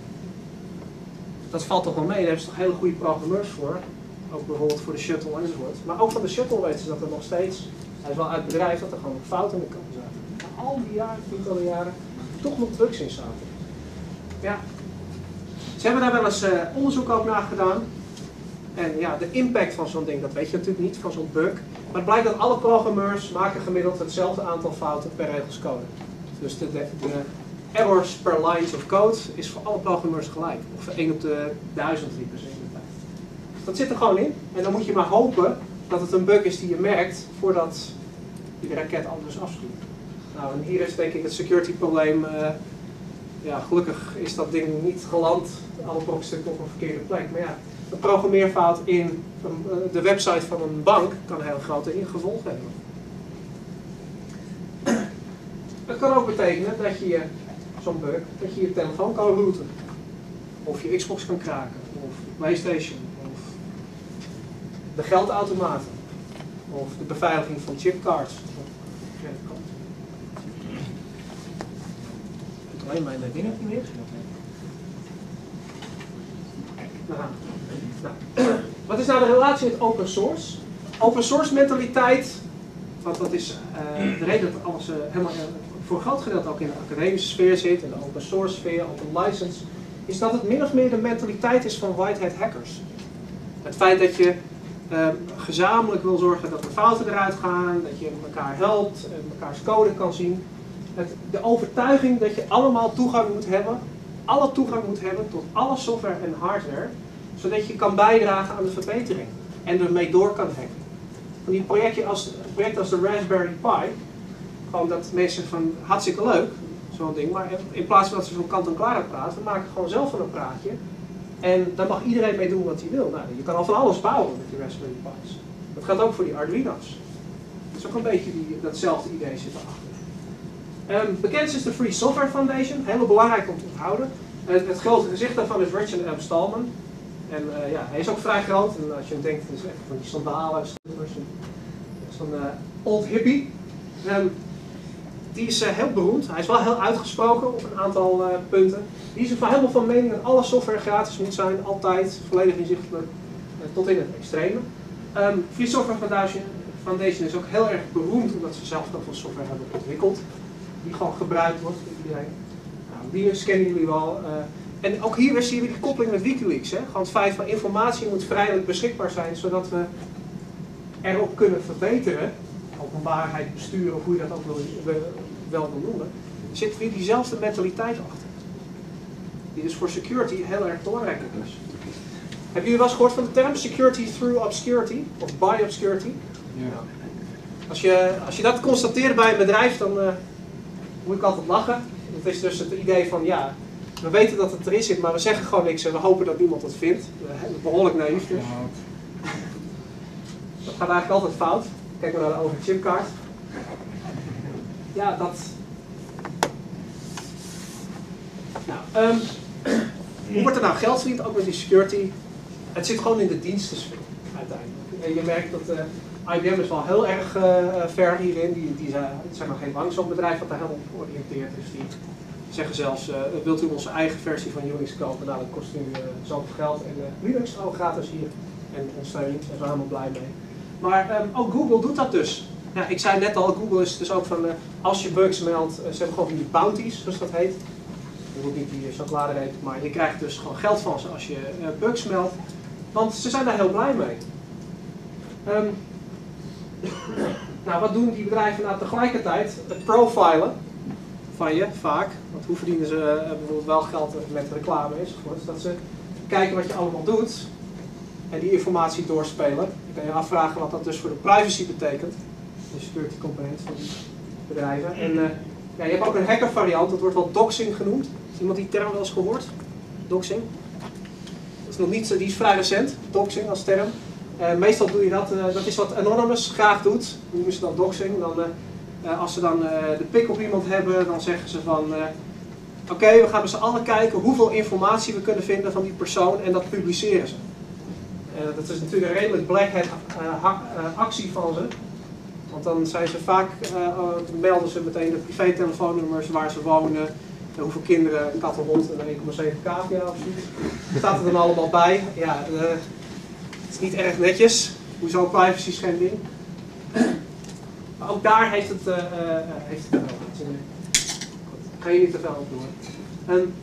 Dat valt toch wel mee. Daar hebben ze toch hele goede programmeurs voor. Ook bijvoorbeeld voor de shuttle enzovoort. Maar ook van de shuttle weten ze dat er nog steeds. Hij is wel uit het bedrijf dat er gewoon fouten in de kant zaten. Na al die jaren, tientallen jaren, toch nog drugs in zaten. Ja. Ze hebben daar wel eens uh, onderzoek ook naar gedaan. En ja, de impact van zo'n ding, dat weet je natuurlijk niet, van zo'n bug. Maar het blijkt dat alle programmeurs maken gemiddeld hetzelfde aantal fouten per regels code. Dus de, de, de errors per lines of code is voor alle programmeurs gelijk. Of één op de duizend liepen ze in de tijd. Dat zit er gewoon in. En dan moet je maar hopen dat het een bug is die je merkt voordat je de raket anders afschiet. Nou, en hier is denk ik het security probleem. Uh, ja, gelukkig is dat ding niet geland, alle brokstukken op een verkeerde plek. Maar ja, een programmeerfout in een, uh, de website van een bank kan een heel grote gevolgen hebben. Het kan ook betekenen dat je zo'n bug, dat je je telefoon kan routen. Of je Xbox kan kraken. Of de PlayStation. Of de geldautomaten. Of de beveiliging van chipcards. Alleen mijn dingen niet meer. Nou, nou. Wat is nou de relatie met open source? Open source mentaliteit, want dat is uh, de reden dat alles uh, helemaal uh, voor een groot gedeelte ook in de academische sfeer zit, in de open source sfeer, open license, is dat het min of meer de mentaliteit is van white hat hackers. Het feit dat je uh, gezamenlijk wil zorgen dat de fouten eruit gaan, dat je elkaar helpt, en elkaars code kan zien. Het, de overtuiging dat je allemaal toegang moet hebben, alle toegang moet hebben tot alle software en hardware, zodat je kan bijdragen aan de verbetering en ermee door kan hacken. Van die projectje als, project als de Raspberry Pi, gewoon dat mensen van hartstikke leuk, zo'n ding, maar in plaats van dat ze van kant en klaar praten, we maken gewoon zelf een praatje en daar mag iedereen mee doen wat hij wil. Nou, je kan al van alles bouwen met die Raspberry Pi's. Dat gaat ook voor die Arduino's. is ook een beetje die, datzelfde idee zit erachter. Um, bekend is de Free Software Foundation, heel belangrijk om te onthouden. Uh, het grote gezicht daarvan is Richard M. Stallman. En uh, ja, hij is ook vrij groot. En als je hem denkt, het is echt van die sandalen, zo'n uh, old hippie. Um, die is uh, heel beroemd. Hij is wel heel uitgesproken op een aantal uh, punten. Die is er helemaal van mening dat alle software gratis moet zijn, altijd, volledig inzichtelijk, uh, tot in het extreme. Um, Free Software Foundation, Foundation is ook heel erg beroemd omdat ze zelf nog veel software hebben ontwikkeld. Die gewoon gebruikt wordt door iedereen. Nou, Linux kennen jullie wel. Uh, en ook hier zie je die koppeling met WikiLeaks. Hè? Gewoon het feit van informatie moet vrijelijk beschikbaar zijn, zodat we erop kunnen verbeteren. Openbaarheid, besturen, of hoe je dat ook wil, wel wil noemen. Er zit weer diezelfde mentaliteit achter. Die dus voor security heel erg belangrijk is. Hebben jullie wel eens gehoord van de term security through obscurity? Of by obscurity? Ja. Als je, als je dat constateert bij een bedrijf, dan uh, moet ik altijd lachen. Dat is dus het idee van, ja, we weten dat het erin zit, maar we zeggen gewoon niks en we hopen dat niemand het vindt. Uh, behoorlijk naïef dus. Dat gaat eigenlijk altijd fout. Kijk maar naar de overchipkaart. Ja, dat... Nou, um, hoe wordt er nou geld verdiend? Ook met die security. Het zit gewoon in de dienstensfeer, uiteindelijk. En je merkt dat uh, I B M is wel heel erg uh, ver hierin. Die, die zijn, het zijn nog geen bang zo'n bedrijf dat daar helemaal op georiënteerd is. Die zeggen zelfs, uh, wilt u onze eigen versie van Unix kopen? Nou, dat kost u uh, zoveel geld. En uh, Linux al gratis hier. En ondersteuning, daar zijn we helemaal blij mee. Maar um, ook Google doet dat dus. Ja, ik zei net al, Google is dus ook van, uh, als je bugs meldt, uh, ze hebben gewoon die bounties, zoals dat heet. Je moet niet die chocoladereep, maar je krijgt dus gewoon geld van ze als je uh, bugs meldt. Want ze zijn daar heel blij mee. Um, nou, wat doen die bedrijven nou tegelijkertijd? Het profilen van je, vaak. Want hoe verdienen ze uh, bijvoorbeeld wel geld met reclame enzovoort. Dat ze kijken wat je allemaal doet. En die informatie doorspelen. Je kan je afvragen wat dat dus voor de privacy betekent. De security component van die bedrijven. En uh, ja, je hebt ook een hacker variant, dat wordt wel doxing genoemd. Is iemand die term wel eens gehoord? Doxing? Dat is nog niet, die is vrij recent, doxing als term. Uh, meestal doe je dat, uh, dat is wat Anonymous graag doet. Noemen ze dan doxing. Dan, uh, uh, als ze dan uh, de pik op iemand hebben, dan zeggen ze van... Uh, Oké, okay, we gaan met z'n allen kijken hoeveel informatie we kunnen vinden van die persoon en dat publiceren ze. Uh, dat is natuurlijk een redelijk black hat uh, uh, actie van ze. Want dan zijn ze vaak, uh, uh, melden ze meteen de privé-telefoonnummers, waar ze wonen, uh, hoeveel kinderen, een kat, een hond en één komma zeven cavia of zoiets. Staat er dan allemaal bij. Ja, uh, het is niet erg netjes. Hoezo privacy schending? Maar ook daar heeft het, uh, uh, heeft het wel iets in. Ga je niet te veel op doen. En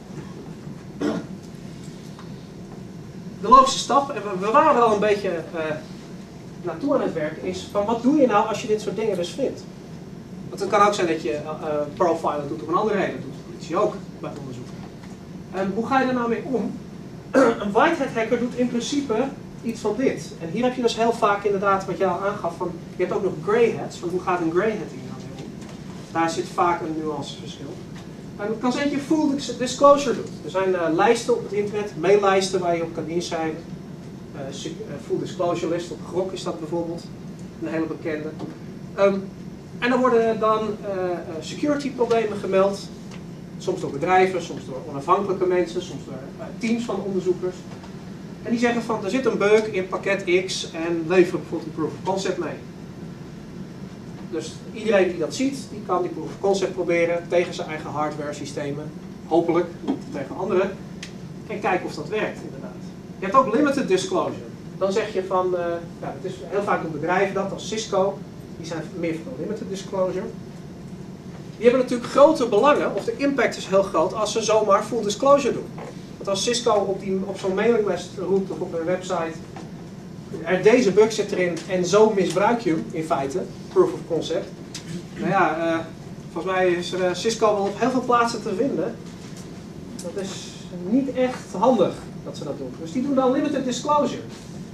de logische stap, en we waren er al een beetje uh, naartoe aan het werken, is van wat doe je nou als je dit soort dingen dus vindt? Want het kan ook zijn dat je uh, profilen doet op een andere reden, dat doet de politie ook bij onderzoek. En hoe ga je er nou mee om? Een white hat hacker doet in principe iets van dit. En hier heb je dus heel vaak inderdaad wat jij al aangaf, van, je hebt ook nog grey hats, van hoe gaat een grey hat hier nou mee om? Daar zit vaak een nuanceverschil. En het kan zijn dat je full disclosure doet. Er zijn uh, lijsten op het internet, maillijsten waar je op kan inschrijven. Uh, full disclosure list, op Grok is dat bijvoorbeeld. Een hele bekende. Um, en dan worden dan uh, security problemen gemeld. Soms door bedrijven, soms door onafhankelijke mensen, soms door uh, teams van onderzoekers. En die zeggen van, er zit een bug in pakket X en leveren bijvoorbeeld een proof of concept mee. Dus iedereen die dat ziet, die kan die proof of concept proberen tegen zijn eigen hardware systemen. Hopelijk, niet tegen anderen. En kijken of dat werkt inderdaad. Je hebt ook limited disclosure. Dan zeg je van, uh, ja, het is heel vaak doen bedrijven dat, als Cisco. Die zijn meer van limited disclosure. Die hebben natuurlijk grote belangen, of de impact is heel groot, als ze zomaar full disclosure doen. Want als Cisco op, die, op zo'n mailinglist roept of op een website, er deze bug zit erin en zo misbruik je hem in feite, proof of concept. Nou ja, uh, volgens mij is er, uh, Cisco wel op heel veel plaatsen te vinden. Dat is niet echt handig dat ze dat doen. Dus die doen dan limited disclosure.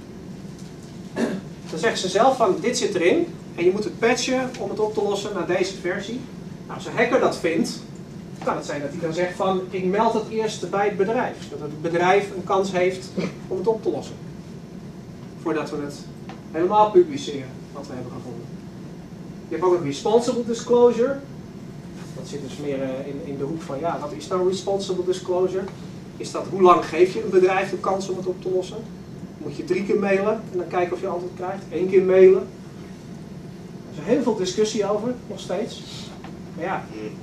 Dan zeggen ze zelf van, dit zit erin en je moet het patchen om het op te lossen naar deze versie. Nou, als een hacker dat vindt, kan het zijn dat hij dan zegt van, ik meld het eerst bij het bedrijf. Zodat het bedrijf een kans heeft om het op te lossen. Voordat we het helemaal publiceren, wat we hebben gevonden. Je hebt ook nog responsible disclosure. Dat zit dus meer uh, in, in de hoek van, ja, wat is nou responsible disclosure? Is dat, hoe lang geef je een bedrijf de kans om het op te lossen? Moet je drie keer mailen en dan kijken of je antwoord krijgt? Eén keer mailen. Er is heel veel discussie over, nog steeds. Maar ja,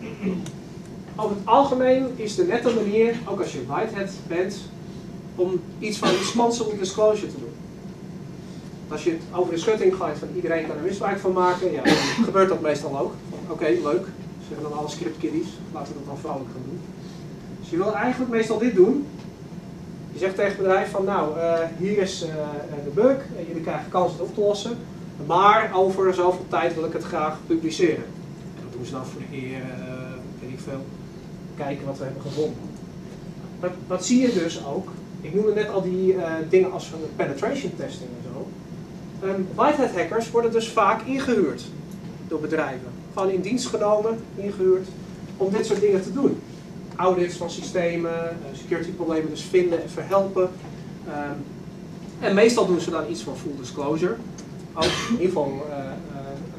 over het algemeen is de nette manier, ook als je whitehead bent, om iets van responsible disclosure te doen. Als je het over de schutting gooit van iedereen kan er misbruik van maken, ja, dan gebeurt dat meestal ook. Oké, okay, leuk. Zeggen dan alle scriptkiddies, laten we dat dan vrolijk gaan doen. Dus je wil eigenlijk meestal dit doen. Je zegt tegen het bedrijf van nou, uh, hier is uh, de bug, en jullie krijgen kans het op te lossen. Maar over zoveel tijd wil ik het graag publiceren. En dat doen ze dan voor de eer, uh, weet ik veel, kijken wat we hebben gevonden. Wat, wat zie je dus ook? Ik noemde net al die uh, dingen als van de penetration testing en zo. Um, whitehead hackers worden dus vaak ingehuurd door bedrijven. Gewoon in dienst genomen, ingehuurd, om dit soort dingen te doen. Audits van systemen, uh, security problemen dus vinden en verhelpen. Um, en meestal doen ze dan iets van full disclosure. Ook in ieder geval uh, uh, uh,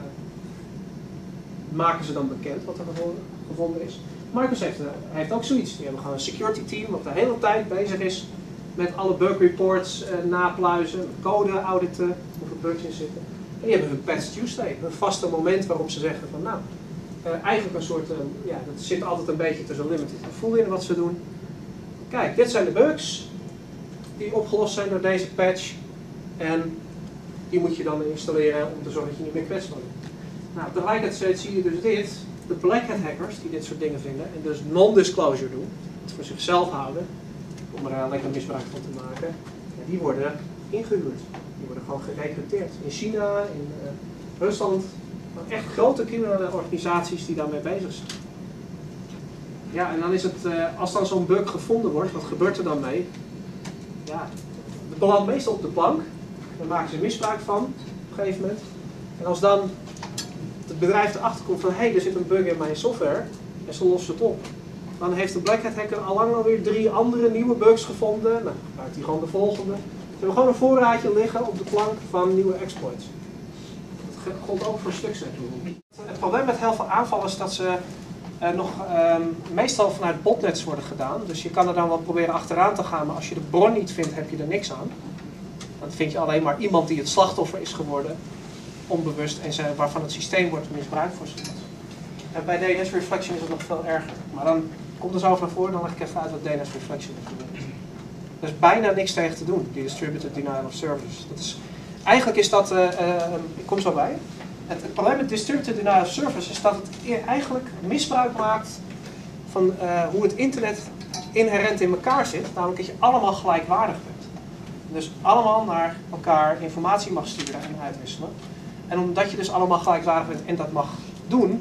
maken ze dan bekend wat er gevonden, gevonden is. Microsoft heeft, uh, heeft ook zoiets. Die hebben gewoon een security team wat de hele tijd bezig is met alle bug reports uh, napluizen, code auditen, hoeveel bugs in zitten. En die hebben hun Patch Tuesday, een vaste moment waarop ze zeggen van nou, uh, eigenlijk een soort, uh, ja, dat zit altijd een beetje tussen limited en full in wat ze doen. Kijk, dit zijn de bugs die opgelost zijn door deze patch en die moet je dan installeren om te zorgen dat je niet meer kwetsbaar bent. Nou, tegelijkertijd zie je dus dit, de black hat hackers die dit soort dingen vinden en dus non-disclosure doen, het voor zichzelf houden, om er uh, lekker misbruik van te maken, ja, die worden ingehuurd. Die worden gewoon gerecruiteerd. In China, in uh, Rusland, echt grote criminele organisaties die daarmee bezig zijn. Ja, en dan is het, uh, als dan zo'n bug gevonden wordt, wat gebeurt er dan mee? Ja, het belandt meestal op de plank. Daar maken ze misbruik van, op een gegeven moment. En als dan het bedrijf erachter komt van, hé, hey, er zit een bug in mijn software, en ze lossen het op. Dan heeft de black hat hacker al lang alweer drie andere nieuwe bugs gevonden. Nou, gebruikt hij gewoon de volgende. Ze hebben gewoon een voorraadje liggen op de plank van nieuwe exploits. Dat geldt ook voor stuksecurity. Het probleem met heel veel aanvallen is dat ze uh, nog um, meestal vanuit botnets worden gedaan. Dus je kan er dan wel proberen achteraan te gaan, maar als je de bron niet vindt, heb je er niks aan. Dan vind je alleen maar iemand die het slachtoffer is geworden, onbewust, en ze, waarvan het systeem wordt misbruikt voor zoiets. En bij D N S Reflection is het nog veel erger. Maar dan komt er zo over naar voren, dan leg ik even uit wat D N S Reflection is. Er is bijna niks tegen te doen, die Distributed Denial of Service. Dat is, eigenlijk is dat, uh, uh, ik kom zo bij. Het, het probleem met Distributed Denial of Service is dat het eigenlijk misbruik maakt van uh, hoe het internet inherent in elkaar zit. Namelijk dat je allemaal gelijkwaardig bent. Dus allemaal naar elkaar informatie mag sturen en uitwisselen. En omdat je dus allemaal gelijkwaardig bent en dat mag doen,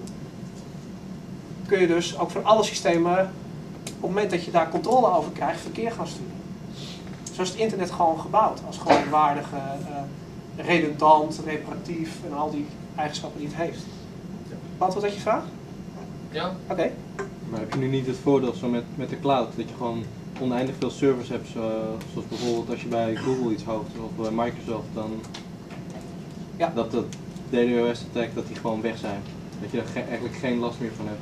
kun je dus ook van alle systemen, op het moment dat je daar controle over krijgt, verkeer gaan sturen. Zo is het internet gewoon gebouwd, als gewoon waardige, uh, redundant, reparatief en al die eigenschappen die het heeft. Beantwoord dat je vraag? Ja. Oké. Okay. Maar heb je nu niet het voordeel zo met, met de cloud, dat je gewoon oneindig veel servers hebt, zo, zoals bijvoorbeeld als je bij Google iets hoopt of bij Microsoft, dan ja. dat de DDoS attack, dat die gewoon weg zijn. Dat je er ge eigenlijk geen last meer van hebt.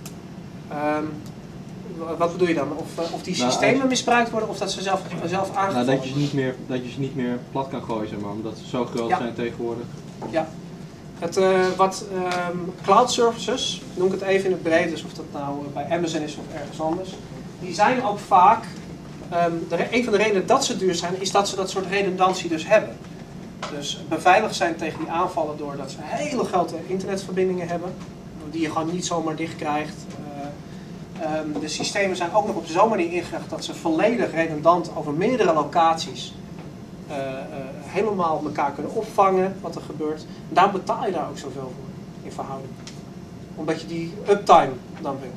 Um, wat bedoel je dan? Of, of die nou, systemen als... misbruikt worden of dat ze zelf, zelf aangevallen nou, dat je ze niet meer, dat je ze niet meer plat kan gooien, zeg maar, omdat ze zo groot ja. zijn tegenwoordig. Ja. Het, uh, wat um, cloud services, noem ik het even in het breed, dus of dat nou bij Amazon is of ergens anders, die zijn ook vaak, um, de, een van de redenen dat ze duur zijn, is dat ze dat soort redundantie dus hebben. Dus beveiligd zijn tegen die aanvallen doordat ze hele grote internetverbindingen hebben, die je gewoon niet zomaar dicht krijgt. Uh, um, de systemen zijn ook nog op zo'n manier ingericht dat ze volledig redundant over meerdere locaties uh, uh, helemaal elkaar kunnen opvangen wat er gebeurt. En daarom betaal je daar ook zoveel voor in verhouding. Omdat je die uptime dan wil.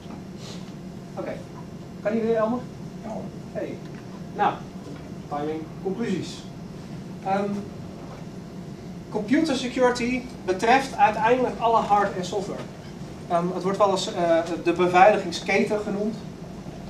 Oké, okay. Kan iedereen Elmer? Ja. Hey. Nou, timing, conclusies. Um, computer security betreft uiteindelijk alle hard- en software. Um, het wordt wel eens uh, de beveiligingsketen genoemd.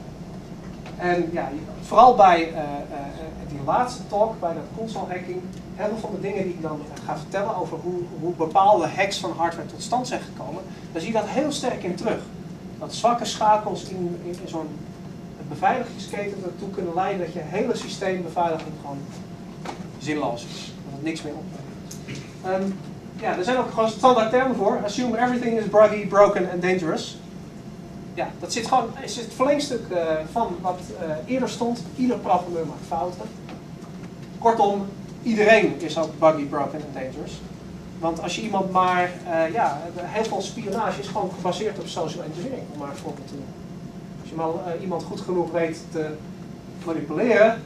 En ja, vooral bij uh, uh, die laatste talk, bij de console hacking, heel veel van de dingen die ik dan ga vertellen over hoe, hoe bepaalde hacks van hardware tot stand zijn gekomen, dan zie je dat heel sterk in terug. Dat zwakke schakels in, in, in zo'n beveiligingsketen ertoe kunnen leiden dat je hele systeembeveiliging gewoon zinloos is. Dat het niks meer opbrengt. Um, ja, er zijn ook gewoon standaard termen voor. Assume everything is buggy, broken and dangerous. Ja, dat zit gewoon, is het verlengstuk uh, van wat uh, eerder stond. Ieder programmeur maakt fouten. Kortom, iedereen is ook buggy, broken and dangerous. Want als je iemand maar, uh, ja, heel veel spionage is gewoon gebaseerd op social engineering, om maar een voorbeeld te noemen. Als je maar uh, iemand goed genoeg weet te manipuleren,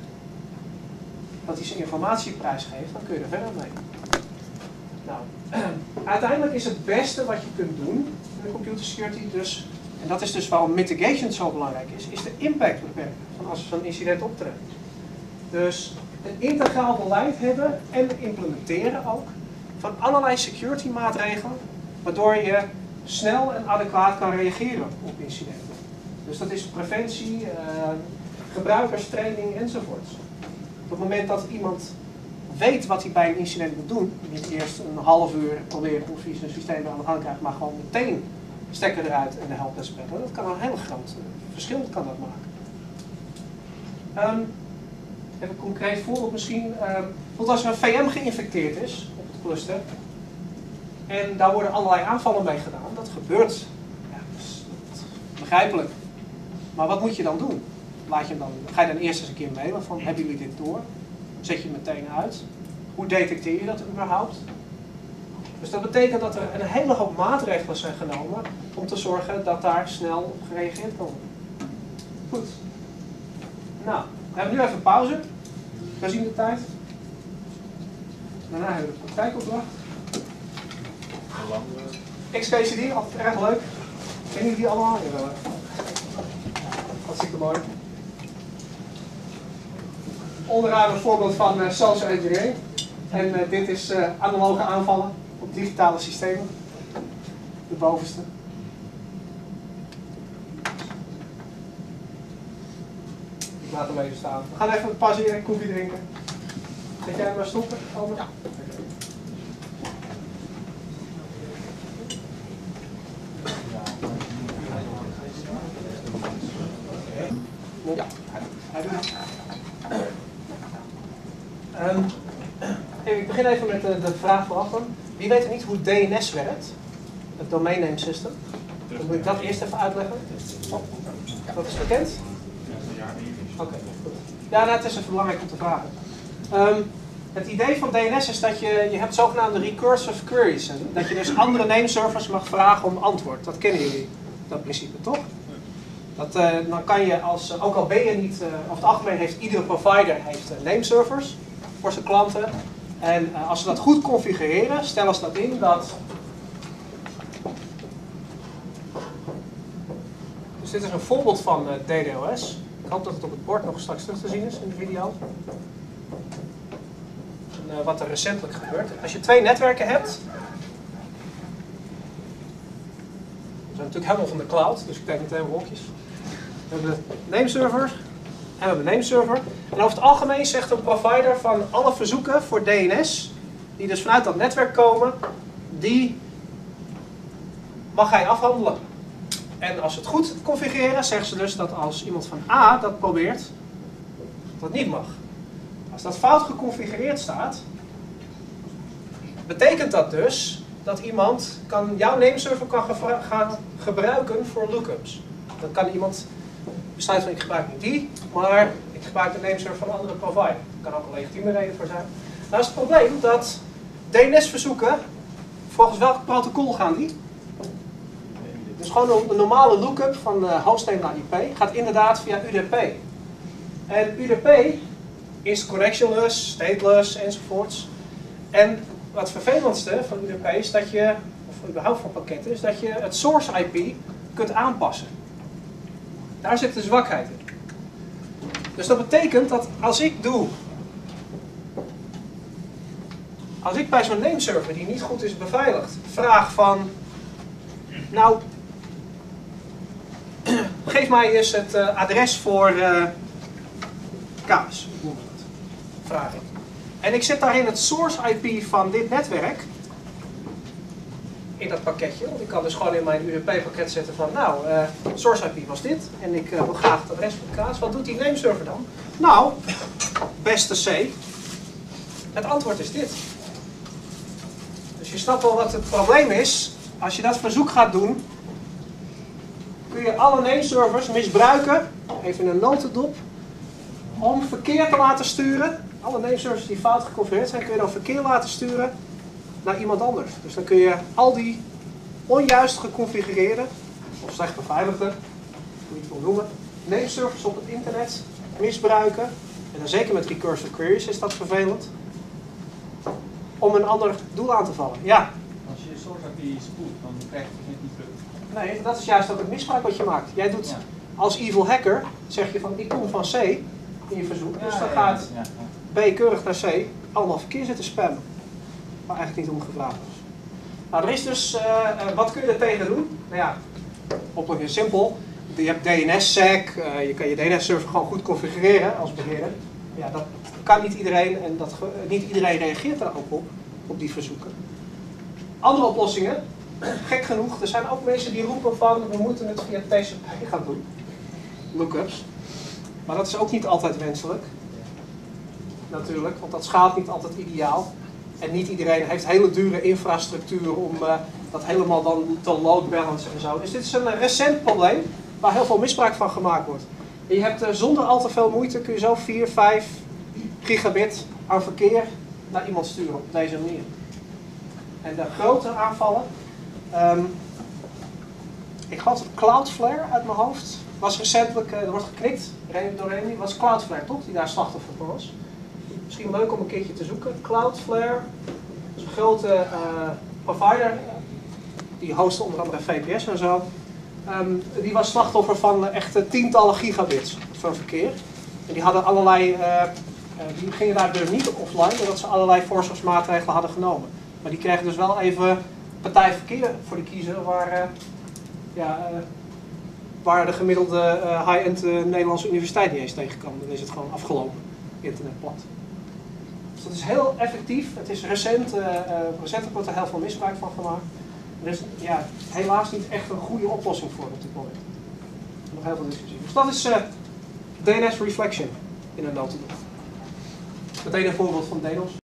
dat hij zijn informatie prijsgeeft, dan kun je er verder mee. Nou, uiteindelijk is het beste wat je kunt doen in de computer security dus, en dat is dus waarom mitigation zo belangrijk is, is de impact beperken van als zo'n incident optreedt. Dus een integraal beleid hebben en implementeren ook van allerlei security maatregelen, waardoor je snel en adequaat kan reageren op incidenten. Dus dat is preventie, uh, gebruikerstraining enzovoorts. Op het moment dat iemand weet wat hij bij een incident moet doen, niet eerst een half uur proberen of hij zijn systeem aan de gang krijgt, maar gewoon meteen stekker eruit en de helpdesk bellen. Dat kan een heel groot uh, verschil kan dat maken. Um, even een concreet voorbeeld misschien. Uh, bijvoorbeeld als er een V M geïnfecteerd is op het cluster en daar worden allerlei aanvallen mee gedaan, dat gebeurt. Ja, dat is, dat is begrijpelijk. Maar wat moet je dan doen? Laat je hem dan, ga je dan eerst eens een keer mailen van hebben jullie dit door? Zet je het meteen uit. Hoe detecteer je dat überhaupt? Dus dat betekent dat er een hele hoop maatregelen zijn genomen om te zorgen dat daar snel op gereageerd kan worden. Goed. Nou, we hebben nu even pauze. We zien de tijd. Daarna hebben we de praktijkopdracht. X K C D, altijd erg leuk. Kennen jullie die allemaal? Ja, hartstikke mooi. Onderaan een voorbeeld van uh, social engineering. En uh, dit is uh, analoge aanvallen op digitale systemen. De bovenste. Ik laat hem even staan. We gaan even pauzeren en koffie drinken. Zet jij hem maar stoppen? Over? Ja. Ja. Um, ik begin even met de, de vraag vooraf dan. Wie weet er niet hoe D N S werkt? Het Domain Name System. Dan moet ik dat eerst even uitleggen. Dat is bekend? Oké, okay, goed. Ja, nou, het is even belangrijk om te vragen. Um, het idee van D N S is dat je, je hebt zogenaamde recursive queries. Dat je dus andere nameservers mag vragen om antwoord. Dat kennen jullie, dat principe, toch? Dat, uh, dan kan je als, ook al ben je niet, uh, over het algemeen heeft iedere provider heeft, uh, nameservers voor zijn klanten. En uh, als ze dat goed configureren, stellen ze dat in dat... Dus dit is een voorbeeld van uh, D DoS. Ik hoop dat het op het bord nog straks terug te zien is in de video. En, uh, wat er recentelijk gebeurt. Als je twee netwerken hebt... We zijn natuurlijk helemaal van de cloud, dus ik teken meteen wolkjes. We hebben de nameserver en we hebben de nameserver. En over het algemeen zegt een provider van alle verzoeken voor D N S, die dus vanuit dat netwerk komen, die mag hij afhandelen. En als ze het goed configureren, zeggen ze dus dat als iemand van A dat probeert, dat niet mag. Als dat fout geconfigureerd staat, betekent dat dus dat iemand kan, jouw nameserver kan gaan gebruiken voor lookups. Dan kan iemand besluiten van ik gebruik niet die, maar ik gebruik de nameserver van een andere provider. Er kan ook een legitieme reden voor zijn. Nou is het probleem dat D N S-verzoeken, volgens welk protocol gaan die? Dus gewoon een normale lookup van uh, hostname naar I P gaat inderdaad via U D P. En U D P is connectionless, stateless enzovoorts. En wat vervelendste van U D P is dat je, of überhaupt van pakketten, is dat je het source I P kunt aanpassen. Daar zit de zwakheid in. Dus dat betekent dat als ik doe, als ik bij zo'n nameserver die niet goed is beveiligd, vraag van, nou, geef mij eens het uh, adres voor uh, Kaas, noem ik het. Vraag ik. En ik zet daarin het source I P van dit netwerk. In dat pakketje. Want ik kan dus gewoon in mijn U D P-pakket zetten van, nou, uh, source I P was dit. En ik uh, wil graag het adres van de kaas. Wat doet die nameserver dan? Nou, beste C. Het antwoord is dit. Dus je snapt wel wat het probleem is. Als je dat verzoek gaat doen, kun je alle nameservers misbruiken. Even een notendop. Om verkeer te laten sturen. Alle nameservers die fout geconfigureerd zijn, kun je dan verkeer laten sturen naar iemand anders. Dus dan kun je al die onjuist geconfigureerde, of slecht beveiligde, hoe je het wil noemen, nameservers op het internet misbruiken. En dan zeker met recursive queries is dat vervelend. Om een ander doel aan te vallen. Ja? Als je source I P spoelt, dan krijg je het niet terug. Nee, dat is juist ook het misbruik wat je maakt. Jij doet ja. Als evil hacker, zeg je van ik kom van C in je verzoek. Ja, dus dan ja, gaat ja, ja. B keurig naar C allemaal verkeer zitten spammen. Waar eigenlijk niet om gevraagd was. Nou, er is dus, uh, uh, wat kun je er tegen doen? Nou ja, oplossing is simpel. Je hebt D N S-sec, uh, je kan je D N S-server gewoon goed configureren als beheerder. Ja, dat kan niet iedereen en dat, uh, niet iedereen reageert daar ook op, op die verzoeken. Andere oplossingen, gek genoeg, er zijn ook mensen die roepen van we moeten het via T C P gaan doen. Lookups. Maar dat is ook niet altijd wenselijk. Natuurlijk, want dat schaalt niet altijd ideaal. En niet iedereen heeft hele dure infrastructuur om uh, dat helemaal dan te load balancen en zo. Dus dit is een uh, recent probleem waar heel veel misbruik van gemaakt wordt. En je hebt uh, zonder al te veel moeite kun je zo vier, vijf gigabit aan verkeer naar iemand sturen op deze manier. En de grote aanvallen, um, ik geloof dat Cloudflare uit mijn hoofd was recentelijk, uh, er wordt geknikt door Randy, was Cloudflare toch, die daar slachtoffer van was. Misschien leuk om een keertje te zoeken. Cloudflare is een grote uh, provider, die host onder andere V P S en zo. Um, die was slachtoffer van uh, echt uh, tientallen gigabits van verkeer. En die hadden allerlei, uh, uh, die gingen daar dus niet offline, doordat ze allerlei voorzorgsmaatregelen hadden genomen. Maar die kregen dus wel even partijverkeer voor de kiezer waar, uh, ja, uh, waar de gemiddelde uh, high-end uh, Nederlandse universiteit niet eens tegen kan. Dan is het gewoon afgelopen, internet plat. Dus dat is heel effectief. Het is recent, uh, uh, recentelijk wordt er heel veel misbruik van gemaakt. Er is ja, helaas niet echt een goede oplossing voor op dit moment. Nog heel veel discussie. Dus dat is uh, D N S reflection in een notendop. Meteen een voorbeeld van DDoS.